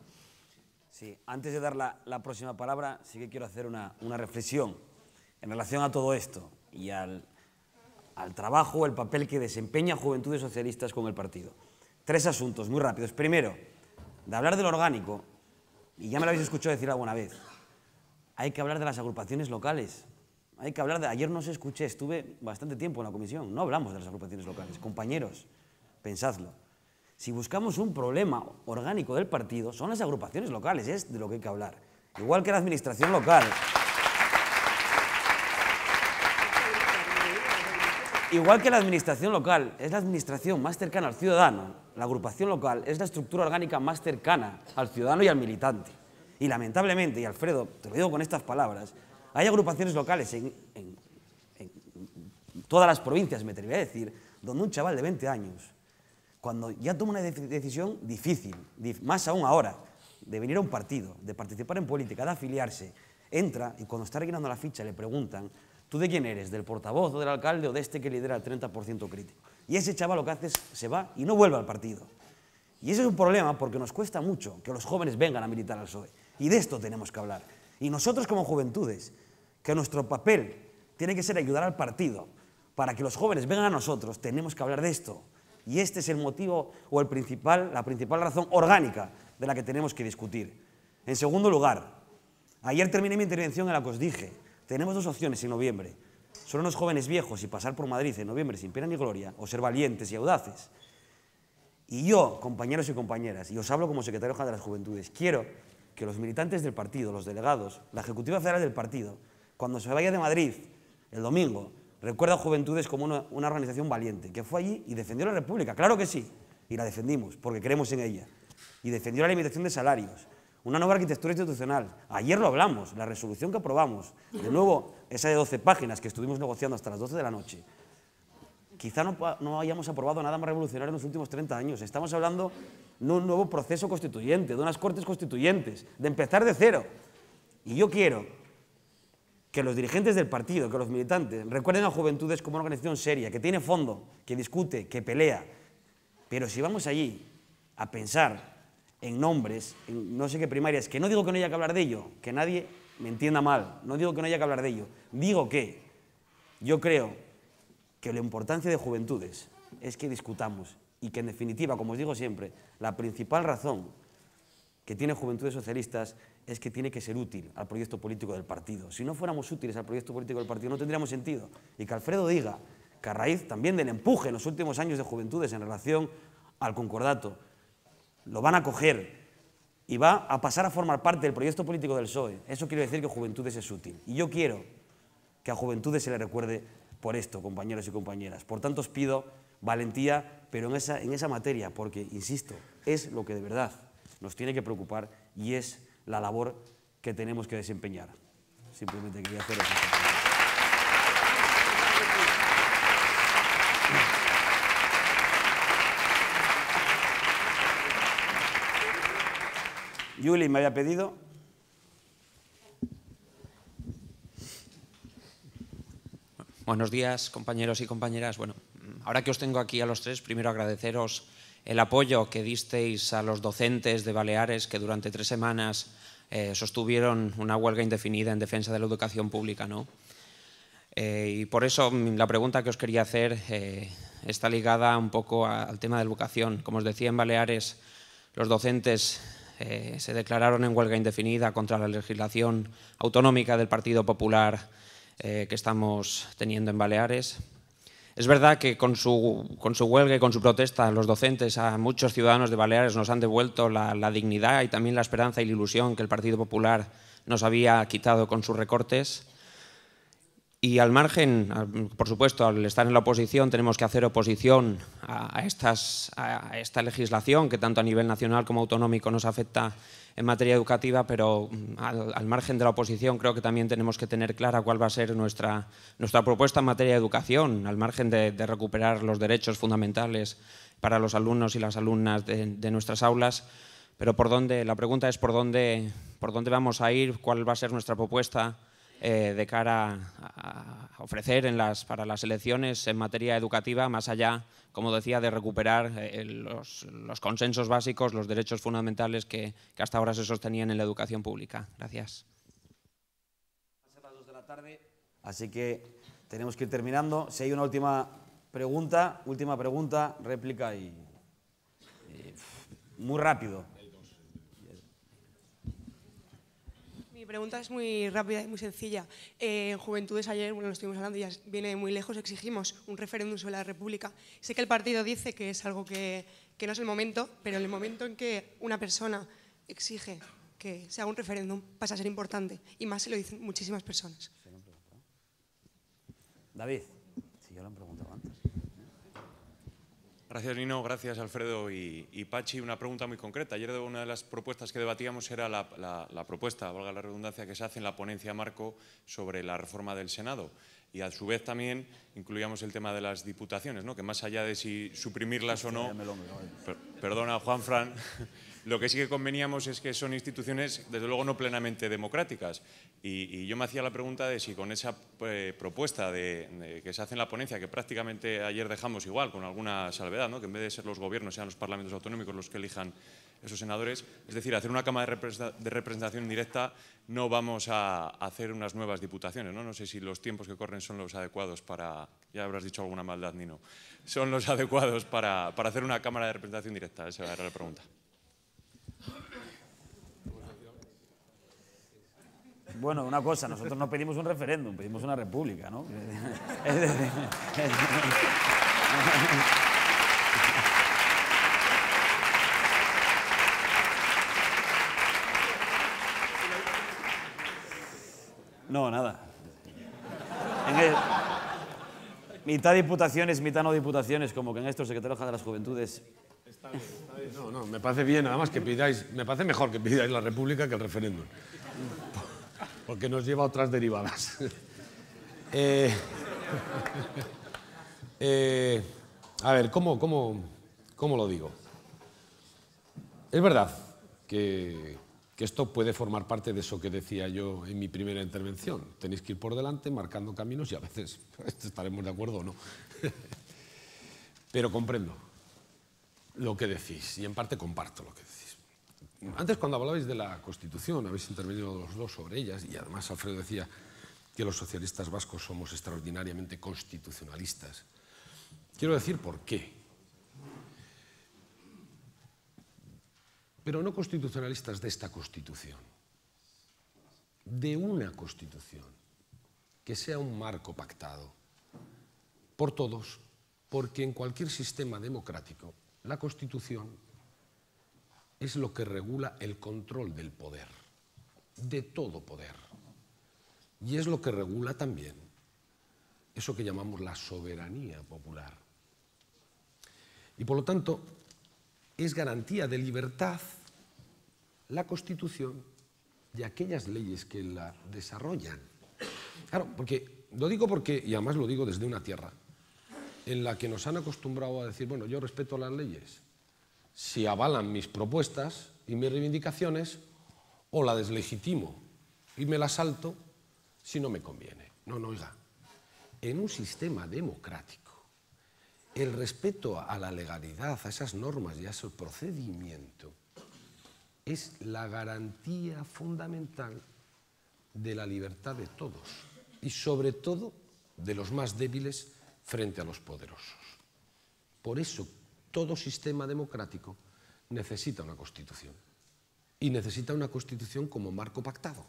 Sí, antes de dar la próxima palabra, sí que quiero hacer una reflexión en relación a todo esto y al trabajo, el papel que desempeña Juventudes Socialistas con el partido. 3 asuntos muy rápidos. Primero, de hablar del orgánico, y ya me lo habéis escuchado decir alguna vez, hay que hablar de las agrupaciones locales. Hay que hablar de... Ayer no os escuché, estuve bastante tiempo en la comisión. No hablamos de las agrupaciones locales. Compañeros, pensadlo. Si buscamos un problema orgánico del partido, son las agrupaciones locales, es de lo que hay que hablar. Igual que la administración local. Igual que la administración local es la administración más cercana al ciudadano, la agrupación local es la estructura orgánica más cercana al ciudadano y al militante. Y lamentablemente, y Alfredo, te lo digo con estas palabras, hay agrupaciones locales en todas las provincias, me atrevería a decir, donde un chaval de 20 años, cuando ya toma una decisión difícil, más aún ahora, de venir a un partido, de participar en política, de afiliarse, entra y cuando está rellenando la ficha le preguntan, ¿tú de quién eres? ¿Del portavoz o del alcalde o de este que lidera el 30% crítico? Y ese chaval lo que hace es se va y no vuelve al partido. Y ese es un problema porque nos cuesta mucho que los jóvenes vengan a militar al PSOE. Y de esto tenemos que hablar. Y nosotros como Juventudes, que nuestro papel tiene que ser ayudar al partido, para que los jóvenes vengan a nosotros, tenemos que hablar de esto. Y este es el motivo o la principal razón orgánica de la que tenemos que discutir. En segundo lugar, ayer terminé mi intervención en la que os dije, tenemos dos opciones en noviembre. Son unos jóvenes viejos y pasar por Madrid en noviembre sin pena ni gloria, o ser valientes y audaces. Y yo, compañeros y compañeras, y os hablo como secretario general de las Juventudes, quiero que los militantes del partido, los delegados, la ejecutiva federal del partido, cuando se vaya de Madrid el domingo, recuerda a Juventudes como una organización valiente, que fue allí y defendió la República, claro que sí, y la defendimos, porque creemos en ella, y defendió la limitación de salarios, una nueva arquitectura institucional. Ayer lo hablamos, la resolución que aprobamos, de nuevo, esa de 12 páginas que estuvimos negociando hasta las 12 de la noche. Quizá no hayamos aprobado nada más revolucionario en los últimos 30 años. Estamos hablando de un nuevo proceso constituyente, de unas cortes constituyentes, de empezar de cero. Y yo quiero que los dirigentes del partido, que los militantes, recuerden a Juventudes como una organización seria, que tiene fondo, que discute, que pelea. Pero si vamos allí a pensar en nombres, en no sé qué primarias, que no digo que no haya que hablar de ello, que nadie me entienda mal, no digo que no haya que hablar de ello, digo que yo creo que la importancia de Juventudes es que discutamos y que en definitiva, como os digo siempre, la principal razón que tiene Juventudes Socialistas es que tiene que ser útil al proyecto político del partido. Si no fuéramos útiles al proyecto político del partido no tendríamos sentido. Y que Alfredo diga que a raíz también del empuje en los últimos años de Juventudes en relación al concordato, lo van a coger y va a pasar a formar parte del proyecto político del PSOE. Eso quiere decir que Juventudes es útil. Y yo quiero que a Juventudes se le recuerde por esto, compañeros y compañeras. Por tanto, os pido valentía, pero en esa materia, porque, insisto, es lo que de verdad nos tiene que preocupar y es la labor que tenemos que desempeñar. Simplemente quería hacer eso. Yuli me había pedido. Buenos días, compañeros y compañeras. Bueno, ahora que os tengo aquí a los tres, primero agradeceros el apoyo que disteis a los docentes de Baleares que durante 3 semanas sostuvieron una huelga indefinida en defensa de la educación pública, ¿no? Y por eso la pregunta que os quería hacer está ligada un poco al tema de la educación. Como os decía, en Baleares los docentes se declararon en huelga indefinida contra la legislación autonómica del Partido Popular que estamos teniendo en Baleares. Es verdad que con su huelga y con su protesta los docentes a muchos ciudadanos de Baleares nos han devuelto la dignidad y también la esperanza y la ilusión que el Partido Popular nos había quitado con sus recortes. Y al margen, por supuesto, al estar en la oposición tenemos que hacer oposición a esta legislación que tanto a nivel nacional como autonómico nos afecta en materia educativa, pero al margen de la oposición creo que también tenemos que tener clara cuál va a ser nuestra propuesta en materia de educación, al margen de recuperar los derechos fundamentales para los alumnos y las alumnas de nuestras aulas. Pero la pregunta es por dónde vamos a ir, cuál va a ser nuestra propuesta de cara a ofrecer para las elecciones en materia educativa, más allá, como decía, de recuperar los consensos básicos, los derechos fundamentales que hasta ahora se sostenían en la educación pública. Gracias. Van a ser las 2 de la tarde, así que tenemos que ir terminando. Si hay una última pregunta, réplica y muy rápido. Mi pregunta es muy rápida y muy sencilla. En Juventudes ayer, bueno, lo estuvimos hablando, ya viene muy lejos, exigimos un referéndum sobre la República. Sé que el partido dice que es algo que no es el momento, pero en el momento en que una persona exige que se haga un referéndum pasa a ser importante, y más se lo dicen muchísimas personas. David, si ya lo han preguntado antes. Gracias, Nino. Gracias, Alfredo y Pachi. Una pregunta muy concreta. Ayer una de las propuestas que debatíamos era la propuesta, valga la redundancia, que se hace en la ponencia marco sobre la reforma del Senado. Y a su vez también incluíamos el tema de las diputaciones, ¿no? Que más allá de si suprimirlas o no, perdona, Juanfran, Lo que sí que conveníamos es que son instituciones, desde luego, no plenamente democráticas. Y yo me hacía la pregunta de si con esa propuesta que se hace en la ponencia, que prácticamente ayer dejamos igual, con alguna salvedad, ¿no? Que en vez de ser los gobiernos, sean los parlamentos autonómicos los que elijan esos senadores, es decir, hacer una cámara de representación indirecta, no vamos a hacer unas nuevas diputaciones, ¿no? No sé si los tiempos que corren son los adecuados para, ya habrás dicho alguna maldad, Nino, son los adecuados para hacer una cámara de representación directa. Esa era la pregunta. Bueno, una cosa, nosotros no pedimos un referéndum, pedimos una república, ¿no? No, nada. Mitad diputaciones, mitad no diputaciones, como que en esto el secretario general de las Juventudes. Está bien. No, me parece bien, además que pidáis, me parece mejor que pidáis la república que el referéndum. Porque nos lleva a otras derivadas. A ver, ¿cómo lo digo? Es verdad que esto puede formar parte de eso que decía yo en mi primera intervención. Tenéis que ir por delante marcando caminos y a veces estaremos de acuerdo o no. Pero comprendo lo que decís y en parte comparto lo que decís. Antes, cuando hablabais de la Constitución, habéis intervenido los dos sobre ellas y además Alfredo decía que los socialistas vascos somos extraordinariamente constitucionalistas. Quiero decir por qué. Pero no constitucionalistas de esta Constitución, de una Constitución que sea un marco pactado por todos, porque en cualquier sistema democrático la Constitución es lo que regula el control del poder, de todo poder, y es lo que regula también eso que llamamos la soberanía popular. Y por lo tanto, es garantía de libertad la Constitución de aquellas leyes que la desarrollan. Claro, lo digo porque, y además lo digo desde una tierra en la que nos han acostumbrado a decir, bueno, yo respeto las leyes si avalan mis propuestas y mis reivindicaciones, o la deslegitimo y me la salto si no me conviene. No, oiga, en un sistema democrático, el respeto a la legalidad, a esas normas y a ese procedimiento, es la garantía fundamental de la libertad de todos y sobre todo de los más débiles frente a los poderosos. Por eso todo sistema democrático necesita una Constitución y necesita una Constitución como marco pactado.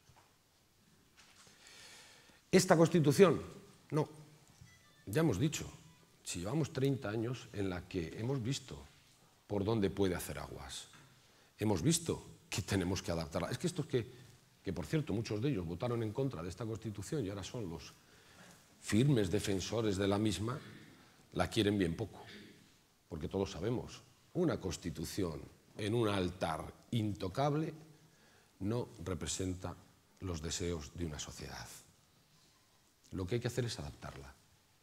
Esta Constitución, no, ya hemos dicho, si llevamos 30 años en la que hemos visto por dónde puede hacer aguas. Hemos visto que tenemos que adaptarla. Es que estos que por cierto, muchos de ellos votaron en contra de esta Constitución y ahora son los firmes defensores de la misma, la quieren bien poco. Porque todos sabemos, una Constitución en un altar intocable no representa los deseos de una sociedad. Lo que hay que hacer es adaptarla.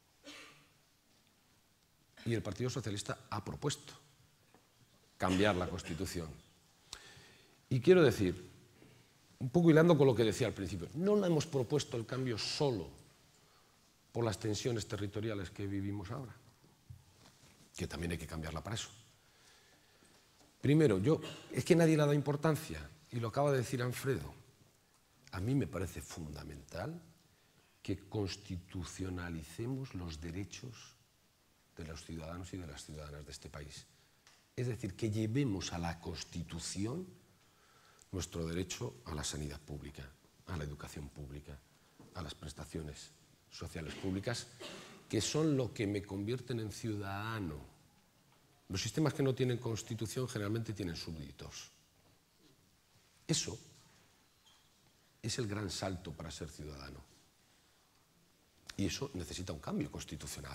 Y el Partido Socialista ha propuesto cambiar la Constitución. Y quiero decir, un poco hilando con lo que decía al principio, no le hemos propuesto el cambio solo por las tensiones territoriales que vivimos ahora, que también hay que cambiarla para eso. Primero, es que nadie le da importancia, y lo acaba de decir Alfredo, a mí me parece fundamental que constitucionalicemos los derechos de los ciudadanos y de las ciudadanas de este país. Es decir, que llevemos a la Constitución nuestro derecho a la sanidad pública, a la educación pública, a las prestaciones sociales públicas, que son lo que me convierten en ciudadano. Los sistemas que no tienen Constitución generalmente tienen súbditos. Eso es el gran salto para ser ciudadano. Y eso necesita un cambio constitucional.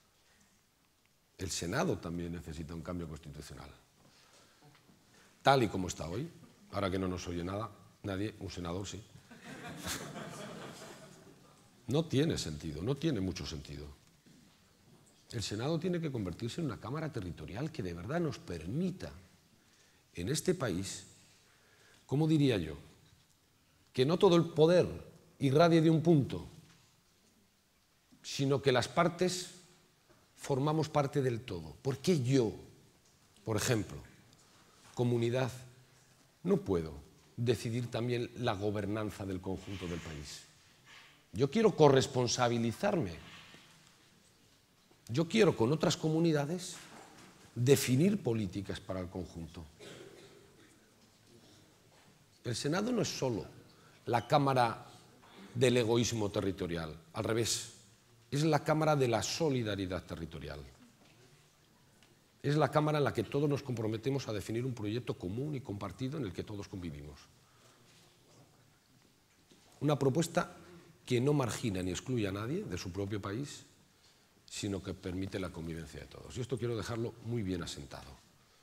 El Senado también necesita un cambio constitucional. Tal y como está hoy, ahora que no nos oye nadie, un senador sí. No tiene sentido, no tiene mucho sentido. El Senado tiene que convertirse en una Cámara territorial que de verdad nos permita en este país, ¿cómo diría yo? Que no todo el poder irradie de un punto, sino que las partes formamos parte del todo. ¿Por qué yo, por ejemplo, comunidad, no puedo decidir también la gobernanza del conjunto del país? Yo quiero corresponsabilizarme. Yo quiero con otras comunidades definir políticas para el conjunto. El Senado no es solo la cámara del egoísmo territorial, al revés, es la cámara de la solidaridad territorial. Es la cámara en la que todos nos comprometemos a definir un proyecto común y compartido en el que todos convivimos. Una propuesta que no margina ni excluye a nadie de su propio país, sino que permite la convivencia de todos. Y esto quiero dejarlo muy bien asentado.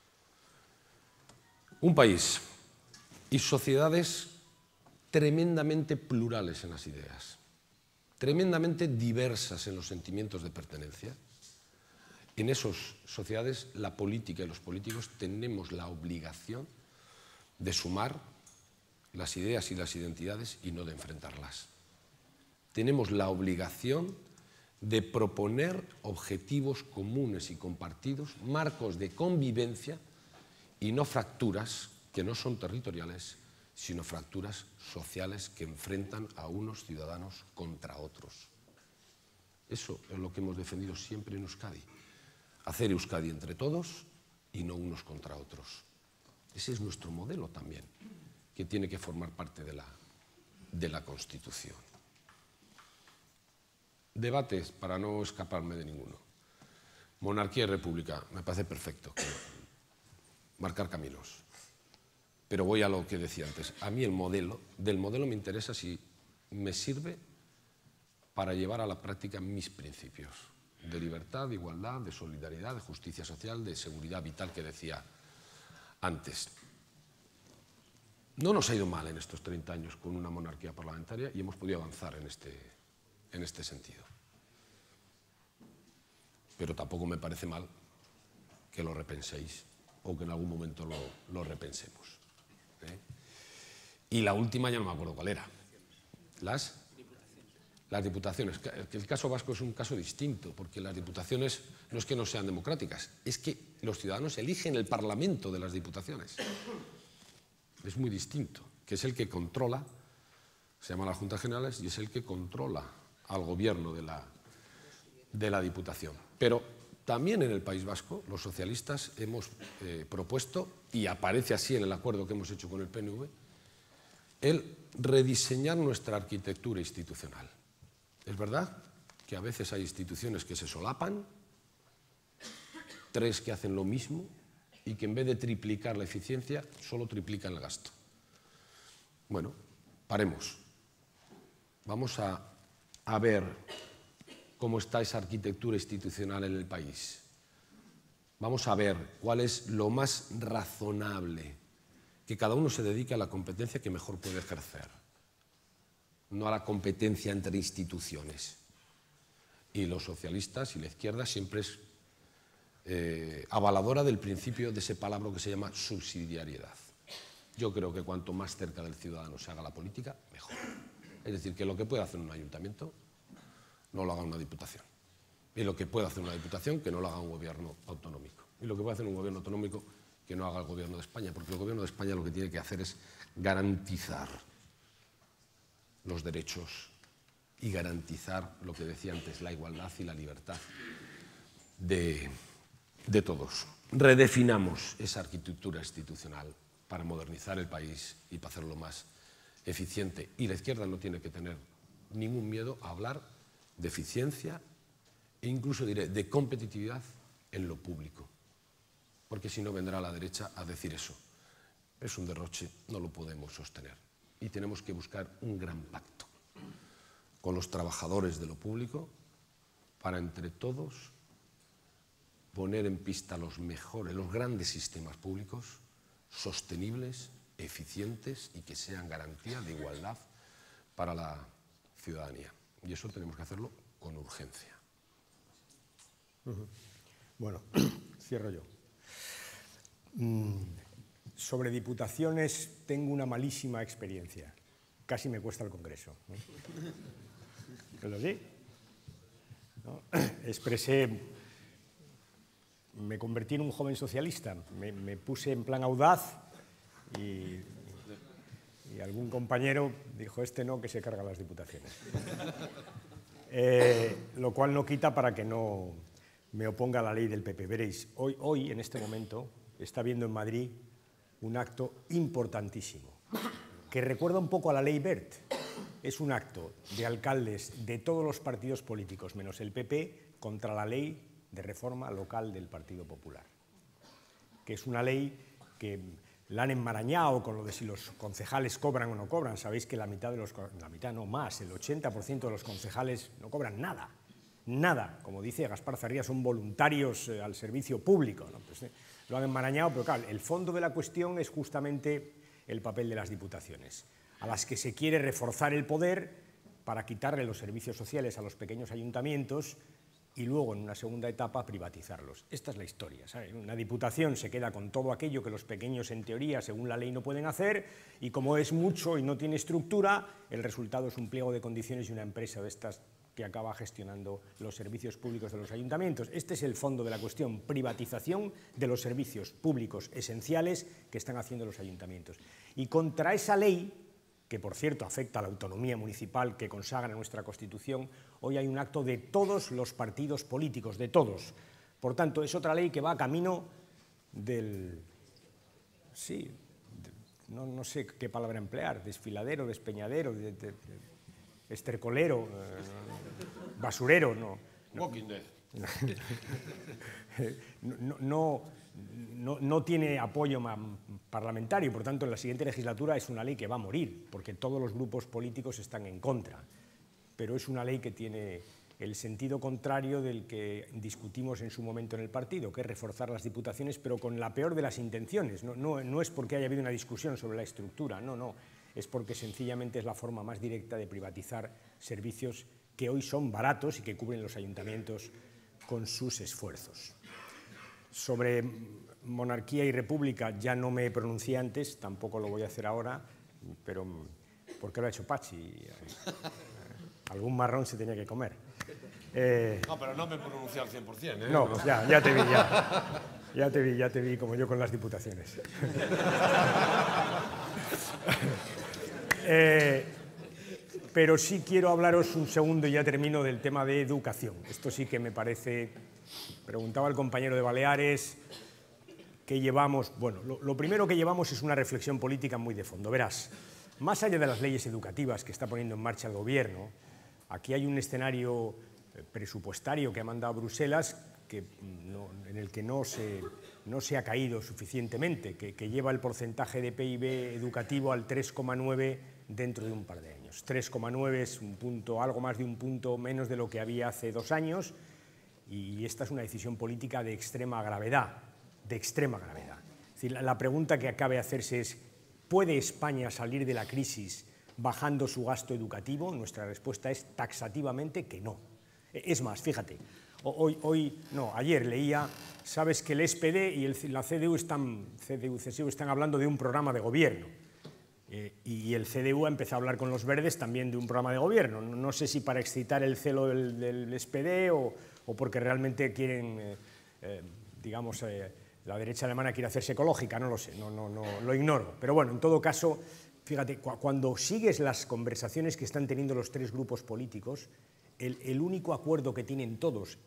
Un país y sociedades tremendamente plurales en las ideas, tremendamente diversas en los sentimientos de pertenencia. En esas sociedades, la política y los políticos tenemos la obligación de sumar las ideas y las identidades y no de enfrentarlas. Tenemos la obligación de proponer objetivos comunes y compartidos, marcos de convivencia y no fracturas que no son territoriales, sino fracturas sociales que enfrentan a unos ciudadanos contra otros. Eso es lo que hemos defendido siempre en Euskadi. Hacer Euskadi entre todos y no unos contra otros. Ese es nuestro modelo también, que tiene que formar parte de la Constitución. Debates, para no escaparme de ninguno. Monarquía y república, me parece perfecto. Marcar caminos. Pero voy a lo que decía antes. A mí del modelo me interesa si me sirve para llevar a la práctica mis principios de libertad, de igualdad, de solidaridad, de justicia social, de seguridad vital que decía antes. No nos ha ido mal en estos 30 años con una monarquía parlamentaria y hemos podido avanzar en este sentido. Pero tampoco me parece mal que lo repenséis o que en algún momento lo repensemos. Y la última ya no me acuerdo cuál era. Las diputaciones. El caso vasco es un caso distinto, porque las diputaciones no es que no sean democráticas, es que los ciudadanos eligen el Parlamento de las diputaciones. Es muy distinto, que es el que controla, se llaman las Juntas Generales, y es el que controla al gobierno de la Diputación. Pero también en el País Vasco los socialistas hemos propuesto, y aparece así en el acuerdo que hemos hecho con el PNV, el rediseñar nuestra arquitectura institucional. Es verdad que a veces hay instituciones que se solapan, 3 que hacen lo mismo y que en vez de triplicar la eficiencia, solo triplican el gasto. Bueno, paremos. Vamos a ver cómo está esa arquitectura institucional en el país. Vamos a ver cuál es lo más razonable, que cada uno se dedique a la competencia que mejor puede ejercer, no a la competencia entre instituciones. Y los socialistas y la izquierda siempre es avaladora del principio de ese palabra que se llama subsidiariedad. Yo creo que cuanto más cerca del ciudadano se haga la política, mejor. Es decir, que lo que puede hacer un ayuntamiento no lo haga una diputación. Y lo que puede hacer una diputación, que no lo haga un gobierno autonómico. Y lo que puede hacer un gobierno autonómico, que no haga el gobierno de España. Porque el gobierno de España lo que tiene que hacer es garantizar los derechos y garantizar lo que decía antes, la igualdad y la libertad de todos. Redefinamos esa arquitectura institucional para modernizar el país y para hacerlo más eficiente. Y la izquierda no tiene que tener ningún miedo a hablar de eficiencia e incluso diré de competitividad en lo público. Porque si no vendrá la derecha a decir eso. Es un derroche, no lo podemos sostener. Y tenemos que buscar un gran pacto con los trabajadores de lo público para entre todos poner en pista los mejores, los grandes sistemas públicos, sostenibles, eficientes y que sean garantía de igualdad para la ciudadanía. Y eso tenemos que hacerlo con urgencia. Bueno, cierro yo. Sobre diputaciones tengo una malísima experiencia. Casi me cuesta el Congreso, ¿no? ¿Pero sí? ¿No? Me convertí en un joven socialista, me puse en plan audaz y algún compañero dijo, este no, que se carga las diputaciones. Lo cual no quita para que no me oponga a la ley del PP. Veréis, hoy, en este momento, está habiendo en Madrid un acto importantísimo, que recuerda un poco a la ley Wert. Es un acto de alcaldes de todos los partidos políticos, menos el PP, contra la ley de reforma local del Partido Popular, que es una ley que la han enmarañado con lo de si los concejales cobran o no cobran. Sabéis que la mitad no más, el 80% de los concejales no cobran nada, nada. Como dice Gaspar Zarría, son voluntarios al servicio público, ¿no? Pues, lo han enmarañado, pero claro, el fondo de la cuestión es justamente el papel de las diputaciones, a las que se quiere reforzar el poder para quitarle los servicios sociales a los pequeños ayuntamientos y luego, en una segunda etapa, privatizarlos. Esta es la historia, ¿sabes? Una diputación se queda con todo aquello que los pequeños, en teoría, según la ley, no pueden hacer, y como es mucho y no tiene estructura, el resultado es un pliego de condiciones y una empresa de estas que acaba gestionando los servicios públicos de los ayuntamientos. Este es el fondo de la cuestión, privatización de los servicios públicos esenciales que están haciendo los ayuntamientos. Y contra esa ley, que por cierto afecta a la autonomía municipal que consagra nuestra Constitución, hoy hay un acto de todos los partidos políticos, de todos. Por tanto, es otra ley que va camino del... sí, no sé qué palabra emplear, desfiladero, despeñadero, estercolero, basurero, no. Walking Dead. No tiene apoyo parlamentario, por tanto, en la siguiente legislatura es una ley que va a morir, porque todos los grupos políticos están en contra. Pero es una ley que tiene el sentido contrario del que discutimos en su momento en el partido, que es reforzar las diputaciones, pero con la peor de las intenciones. No es porque haya habido una discusión sobre la estructura, no. Es porque sencillamente es la forma más directa de privatizar servicios que hoy son baratos y que cubren los ayuntamientos con sus esfuerzos. Sobre monarquía y república ya no me pronuncié antes, tampoco lo voy a hacer ahora, pero porque lo ha hecho Pachi. Algún marrón se tenía que comer. No, pero no me pronuncié al 100%, ¿eh? No, ya te vi, ya te vi como yo con las diputaciones. Pero sí quiero hablaros un segundo y ya termino del tema de educación. Esto sí que me parece... Preguntaba el compañero de Baleares qué llevamos. Bueno, lo primero que llevamos es una reflexión política muy de fondo. Verás, más allá de las leyes educativas que está poniendo en marcha el Gobierno, aquí hay un escenario presupuestario que ha mandado Bruselas en el que no se ha caído suficientemente, que lleva el porcentaje de PIB educativo al 3,9 dentro de un par de años. 3,9 es un punto, algo más de un punto menos de lo que había hace 2 años, y esta es una decisión política de extrema gravedad, Es decir, la pregunta que acabe de hacerse es, ¿puede España salir de la crisis bajando su gasto educativo? Nuestra respuesta es taxativamente que no. Es más, fíjate, ayer leía, sabes que el SPD y la CDU-CSU están hablando de un programa de gobierno, y el CDU ha empezado a hablar con los verdes también de un programa de gobierno. No sé si para excitar el celo del SPD o porque realmente quieren, digamos, la derecha alemana quiere hacerse ecológica, no lo sé, no lo ignoro. Pero bueno, en todo caso, fíjate, cuando sigues las conversaciones que están teniendo los 3 grupos políticos, el único acuerdo que tienen todos,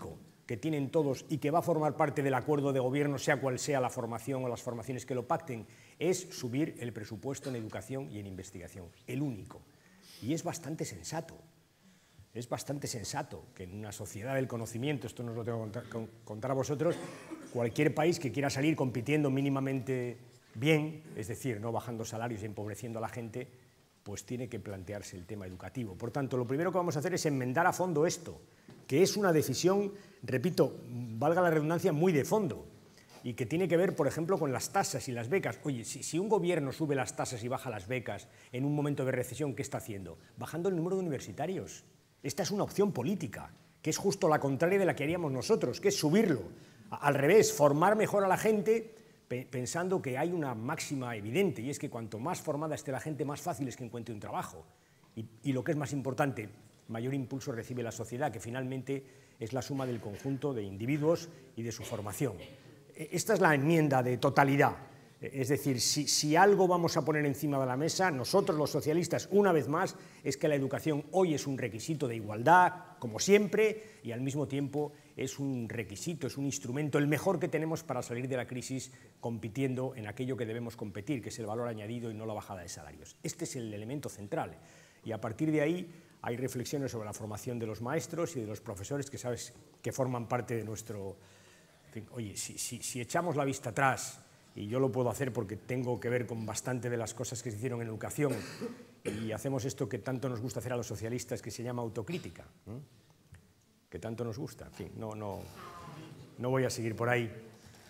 y que va a formar parte del acuerdo de gobierno, sea cual sea la formación o las formaciones que lo pacten, es subir el presupuesto en educación y en investigación, el único. Y es bastante sensato. Es bastante sensato que en una sociedad del conocimiento, esto no os lo tengo que contar a vosotros, cualquier país que quiera salir compitiendo mínimamente bien, es decir, no bajando salarios y empobreciendo a la gente, pues tiene que plantearse el tema educativo. Por tanto, lo primero que vamos a hacer es enmendar a fondo esto, que es una decisión, repito, valga la redundancia, muy de fondo, y que tiene que ver, por ejemplo, con las tasas y las becas. Oye, si un gobierno sube las tasas y baja las becas en un momento de recesión, ¿qué está haciendo? Bajando el número de universitarios. Esta es una opción política, que es justo la contraria de la que haríamos nosotros, que es subirlo. Al revés, formar mejor a la gente pensando que hay una máxima evidente, y es que cuanto más formada esté la gente, más fácil es que encuentre un trabajo. Y lo que es más importante, mayor impulso recibe la sociedad, que finalmente es la suma del conjunto de individuos y de su formación. Esta es la enmienda de totalidad. Es decir, si algo vamos a poner encima de la mesa, nosotros los socialistas, una vez más, es que la educación hoy es un requisito de igualdad, como siempre, y al mismo tiempo es un requisito, es un instrumento, el mejor que tenemos para salir de la crisis compitiendo en aquello que debemos competir, que es el valor añadido y no la bajada de salarios. Este es el elemento central. Y a partir de ahí hay reflexiones sobre la formación de los maestros y de los profesores, que sabes que forman parte de nuestro... Oye, si echamos la vista atrás, y yo lo puedo hacer porque tengo que ver con bastante de las cosas que se hicieron en educación, y hacemos esto que tanto nos gusta hacer a los socialistas, que se llama autocrítica, ¿no? Que tanto nos gusta. En fin, no voy a seguir por ahí.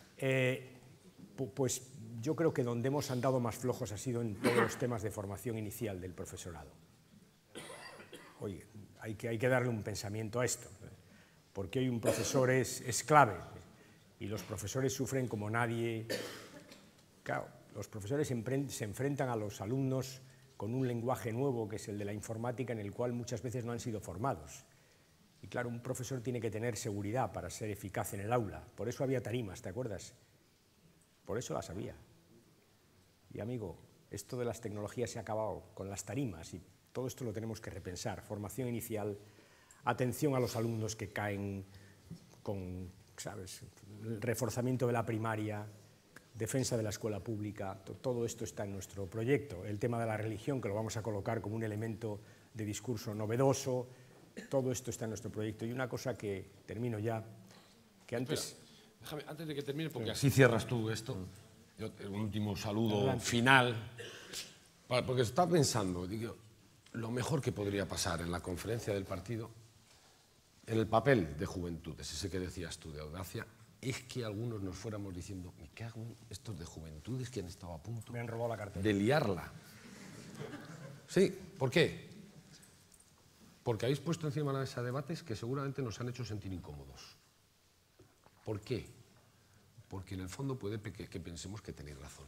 Pues yo creo que donde hemos andado más flojos ha sido en todos los temas de formación inicial del profesorado. Oye, hay que darle un pensamiento a esto, porque hoy un profesor es clave, y los profesores sufren como nadie. Claro, los profesores se enfrentan a los alumnos con un lenguaje nuevo, que es el de la informática, en el cual muchas veces no han sido formados. Y claro, un profesor tiene que tener seguridad para ser eficaz en el aula. Por eso había tarimas, ¿te acuerdas? Por eso las había. Y amigo, esto de las tecnologías se ha acabado con las tarimas, y todo esto lo tenemos que repensar. Formación inicial, atención a los alumnos que caen con, ¿sabes?, el reforzamiento de la primaria, defensa de la escuela pública, todo esto está en nuestro proyecto. El tema de la religión, que lo vamos a colocar como un elemento de discurso novedoso, todo esto está en nuestro proyecto. Y una cosa que, termino ya, que antes... Espera, déjame, antes de que termine, porque así cierras tú esto, yo, un último saludo Adelante. final, porque estaba pensando, digo, lo mejor que podría pasar en la conferencia del partido, en el papel de juventudes, ese que decías tú de audacia, es que algunos nos fuéramos diciendo, me cago en estos de juventudes que han estado a punto Me han robado la cartera. de liarla. Sí, ¿por qué? Porque habéis puesto encima de la mesa debates que seguramente nos han hecho sentir incómodos. ¿Por qué? Porque en el fondo puede que pensemos que tenéis razón.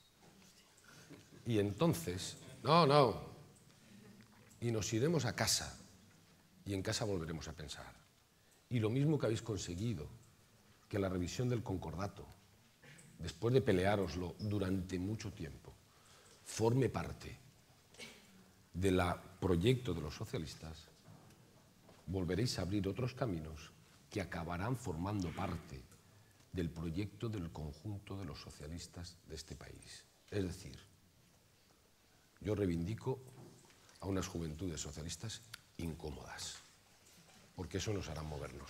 Y entonces, y nos iremos a casa, y en casa volveremos a pensar. Y lo mismo que habéis conseguido, que la revisión del concordato, después de peleároslo durante mucho tiempo, forme parte del proyecto de los socialistas, volveréis a abrir otros caminos que acabarán formando parte del proyecto del conjunto de los socialistas de este país. Es decir, yo reivindico a unas juventudes socialistas incómodas, porque eso nos hará movernos.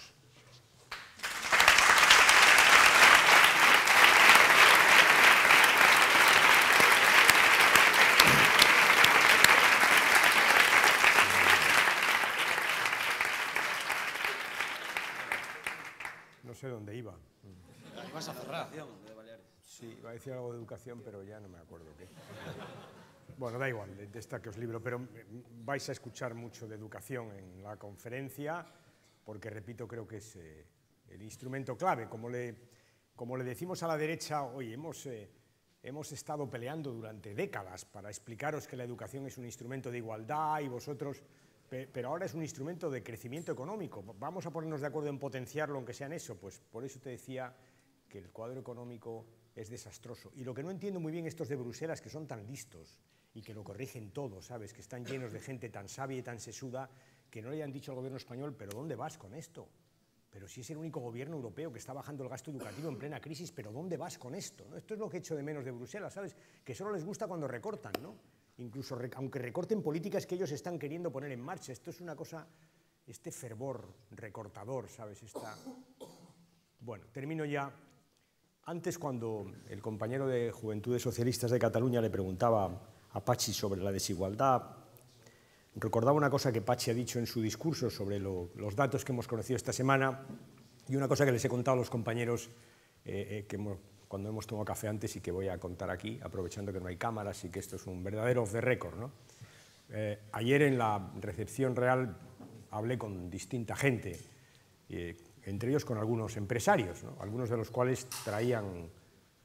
No sé dónde iba. Vas a cerrar. Sí, iba a decir algo de educación, pero ya no me acuerdo qué. Bueno, da igual, de esta que os libro, pero vais a escuchar mucho de educación en la conferencia, porque, repito, creo que es el instrumento clave. Como le decimos a la derecha, oye, hemos estado peleando durante décadas para explicaros que la educación es un instrumento de igualdad y vosotros... Pero ahora es un instrumento de crecimiento económico. Vamos a ponernos de acuerdo en potenciarlo, aunque sea en eso. Pues por eso te decía que el cuadro económico es desastroso. Y lo que no entiendo muy bien estos de Bruselas, que son tan listos y que lo corrigen todo, ¿sabes? Que están llenos de gente tan sabia y tan sesuda, que no le hayan dicho al gobierno español, ¿pero dónde vas con esto? Pero si es el único gobierno europeo que está bajando el gasto educativo en plena crisis, ¿pero dónde vas con esto? ¿No? Esto es lo que echo de menos de Bruselas, ¿sabes? Que solo les gusta cuando recortan, ¿no? Incluso aunque recorten políticas que ellos están queriendo poner en marcha. Esto es una cosa, este fervor recortador, ¿sabes? Bueno, termino ya. Antes, cuando el compañero de Juventudes Socialistas de Cataluña le preguntaba a Pachi sobre la desigualdad, recordaba una cosa que Pachi ha dicho en su discurso sobre los datos que hemos conocido esta semana, y una cosa que les he contado a los compañeros cuando hemos tomado café antes, y que voy a contar aquí, aprovechando que no hay cámaras y que esto es un verdadero off the record, ¿no? Ayer en la recepción real hablé con distinta gente, entre ellos con algunos empresarios, ¿no? Algunos de los cuales traían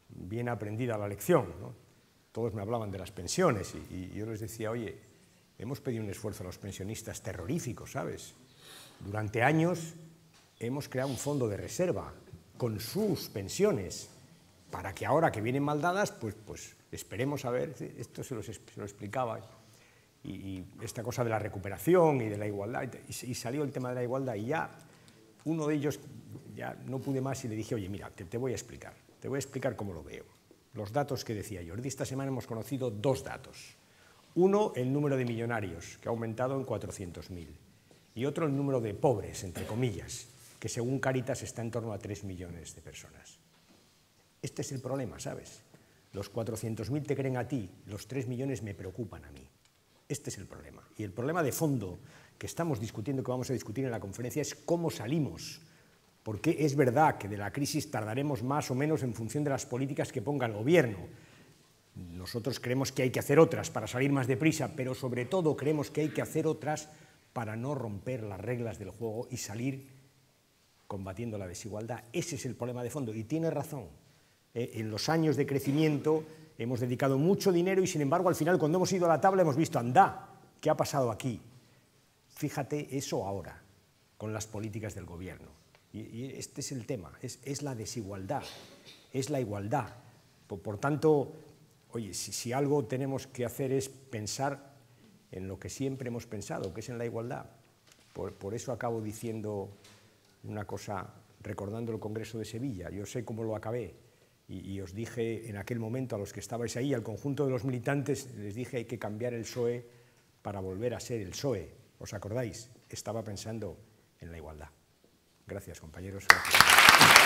bien aprendida la lección, ¿no? Todos me hablaban de las pensiones y yo les decía, oye, hemos pedido un esfuerzo a los pensionistas terrorífico, ¿sabes? Durante años hemos creado un fondo de reserva con sus pensiones para que ahora que vienen mal dadas, pues esperemos a ver, esto se lo explicaba, y esta cosa de la recuperación y de la igualdad, y salió el tema de la igualdad, y ya uno de ellos, ya no pude más y le dije, oye, mira, te voy a explicar cómo lo veo. Los datos que decía yo. Esta semana hemos conocido dos datos. Uno, el número de millonarios, que ha aumentado en 400.000, y otro, el número de pobres, entre comillas, que según Cáritas está en torno a 3 millones de personas. Este es el problema, ¿sabes? Los 400.000 te creen a ti, los 3 millones me preocupan a mí. Este es el problema. Y el problema de fondo que estamos discutiendo, que vamos a discutir en la conferencia, es cómo salimos. Porque es verdad que de la crisis tardaremos más o menos en función de las políticas que ponga el gobierno. Nosotros creemos que hay que hacer otras para salir más deprisa, pero sobre todo creemos que hay que hacer otras para no romper las reglas del juego y salir combatiendo la desigualdad. Ese es el problema de fondo, y tiene razón. En los años de crecimiento hemos dedicado mucho dinero y, sin embargo, al final, cuando hemos ido a la tabla, hemos visto, anda, ¿qué ha pasado aquí? Fíjate eso ahora, con las políticas del gobierno. Y este es el tema, es la desigualdad, es la igualdad. Por tanto, oye, si algo tenemos que hacer es pensar en lo que siempre hemos pensado, que es en la igualdad. Por eso acabo diciendo una cosa, recordando el Congreso de Sevilla. Yo sé cómo lo acabé, y os dije en aquel momento a los que estabais ahí, al conjunto de los militantes, les dije hay que cambiar el PSOE para volver a ser el PSOE. ¿Os acordáis? Estaba pensando en la igualdad. Gracias, compañeros. Gracias.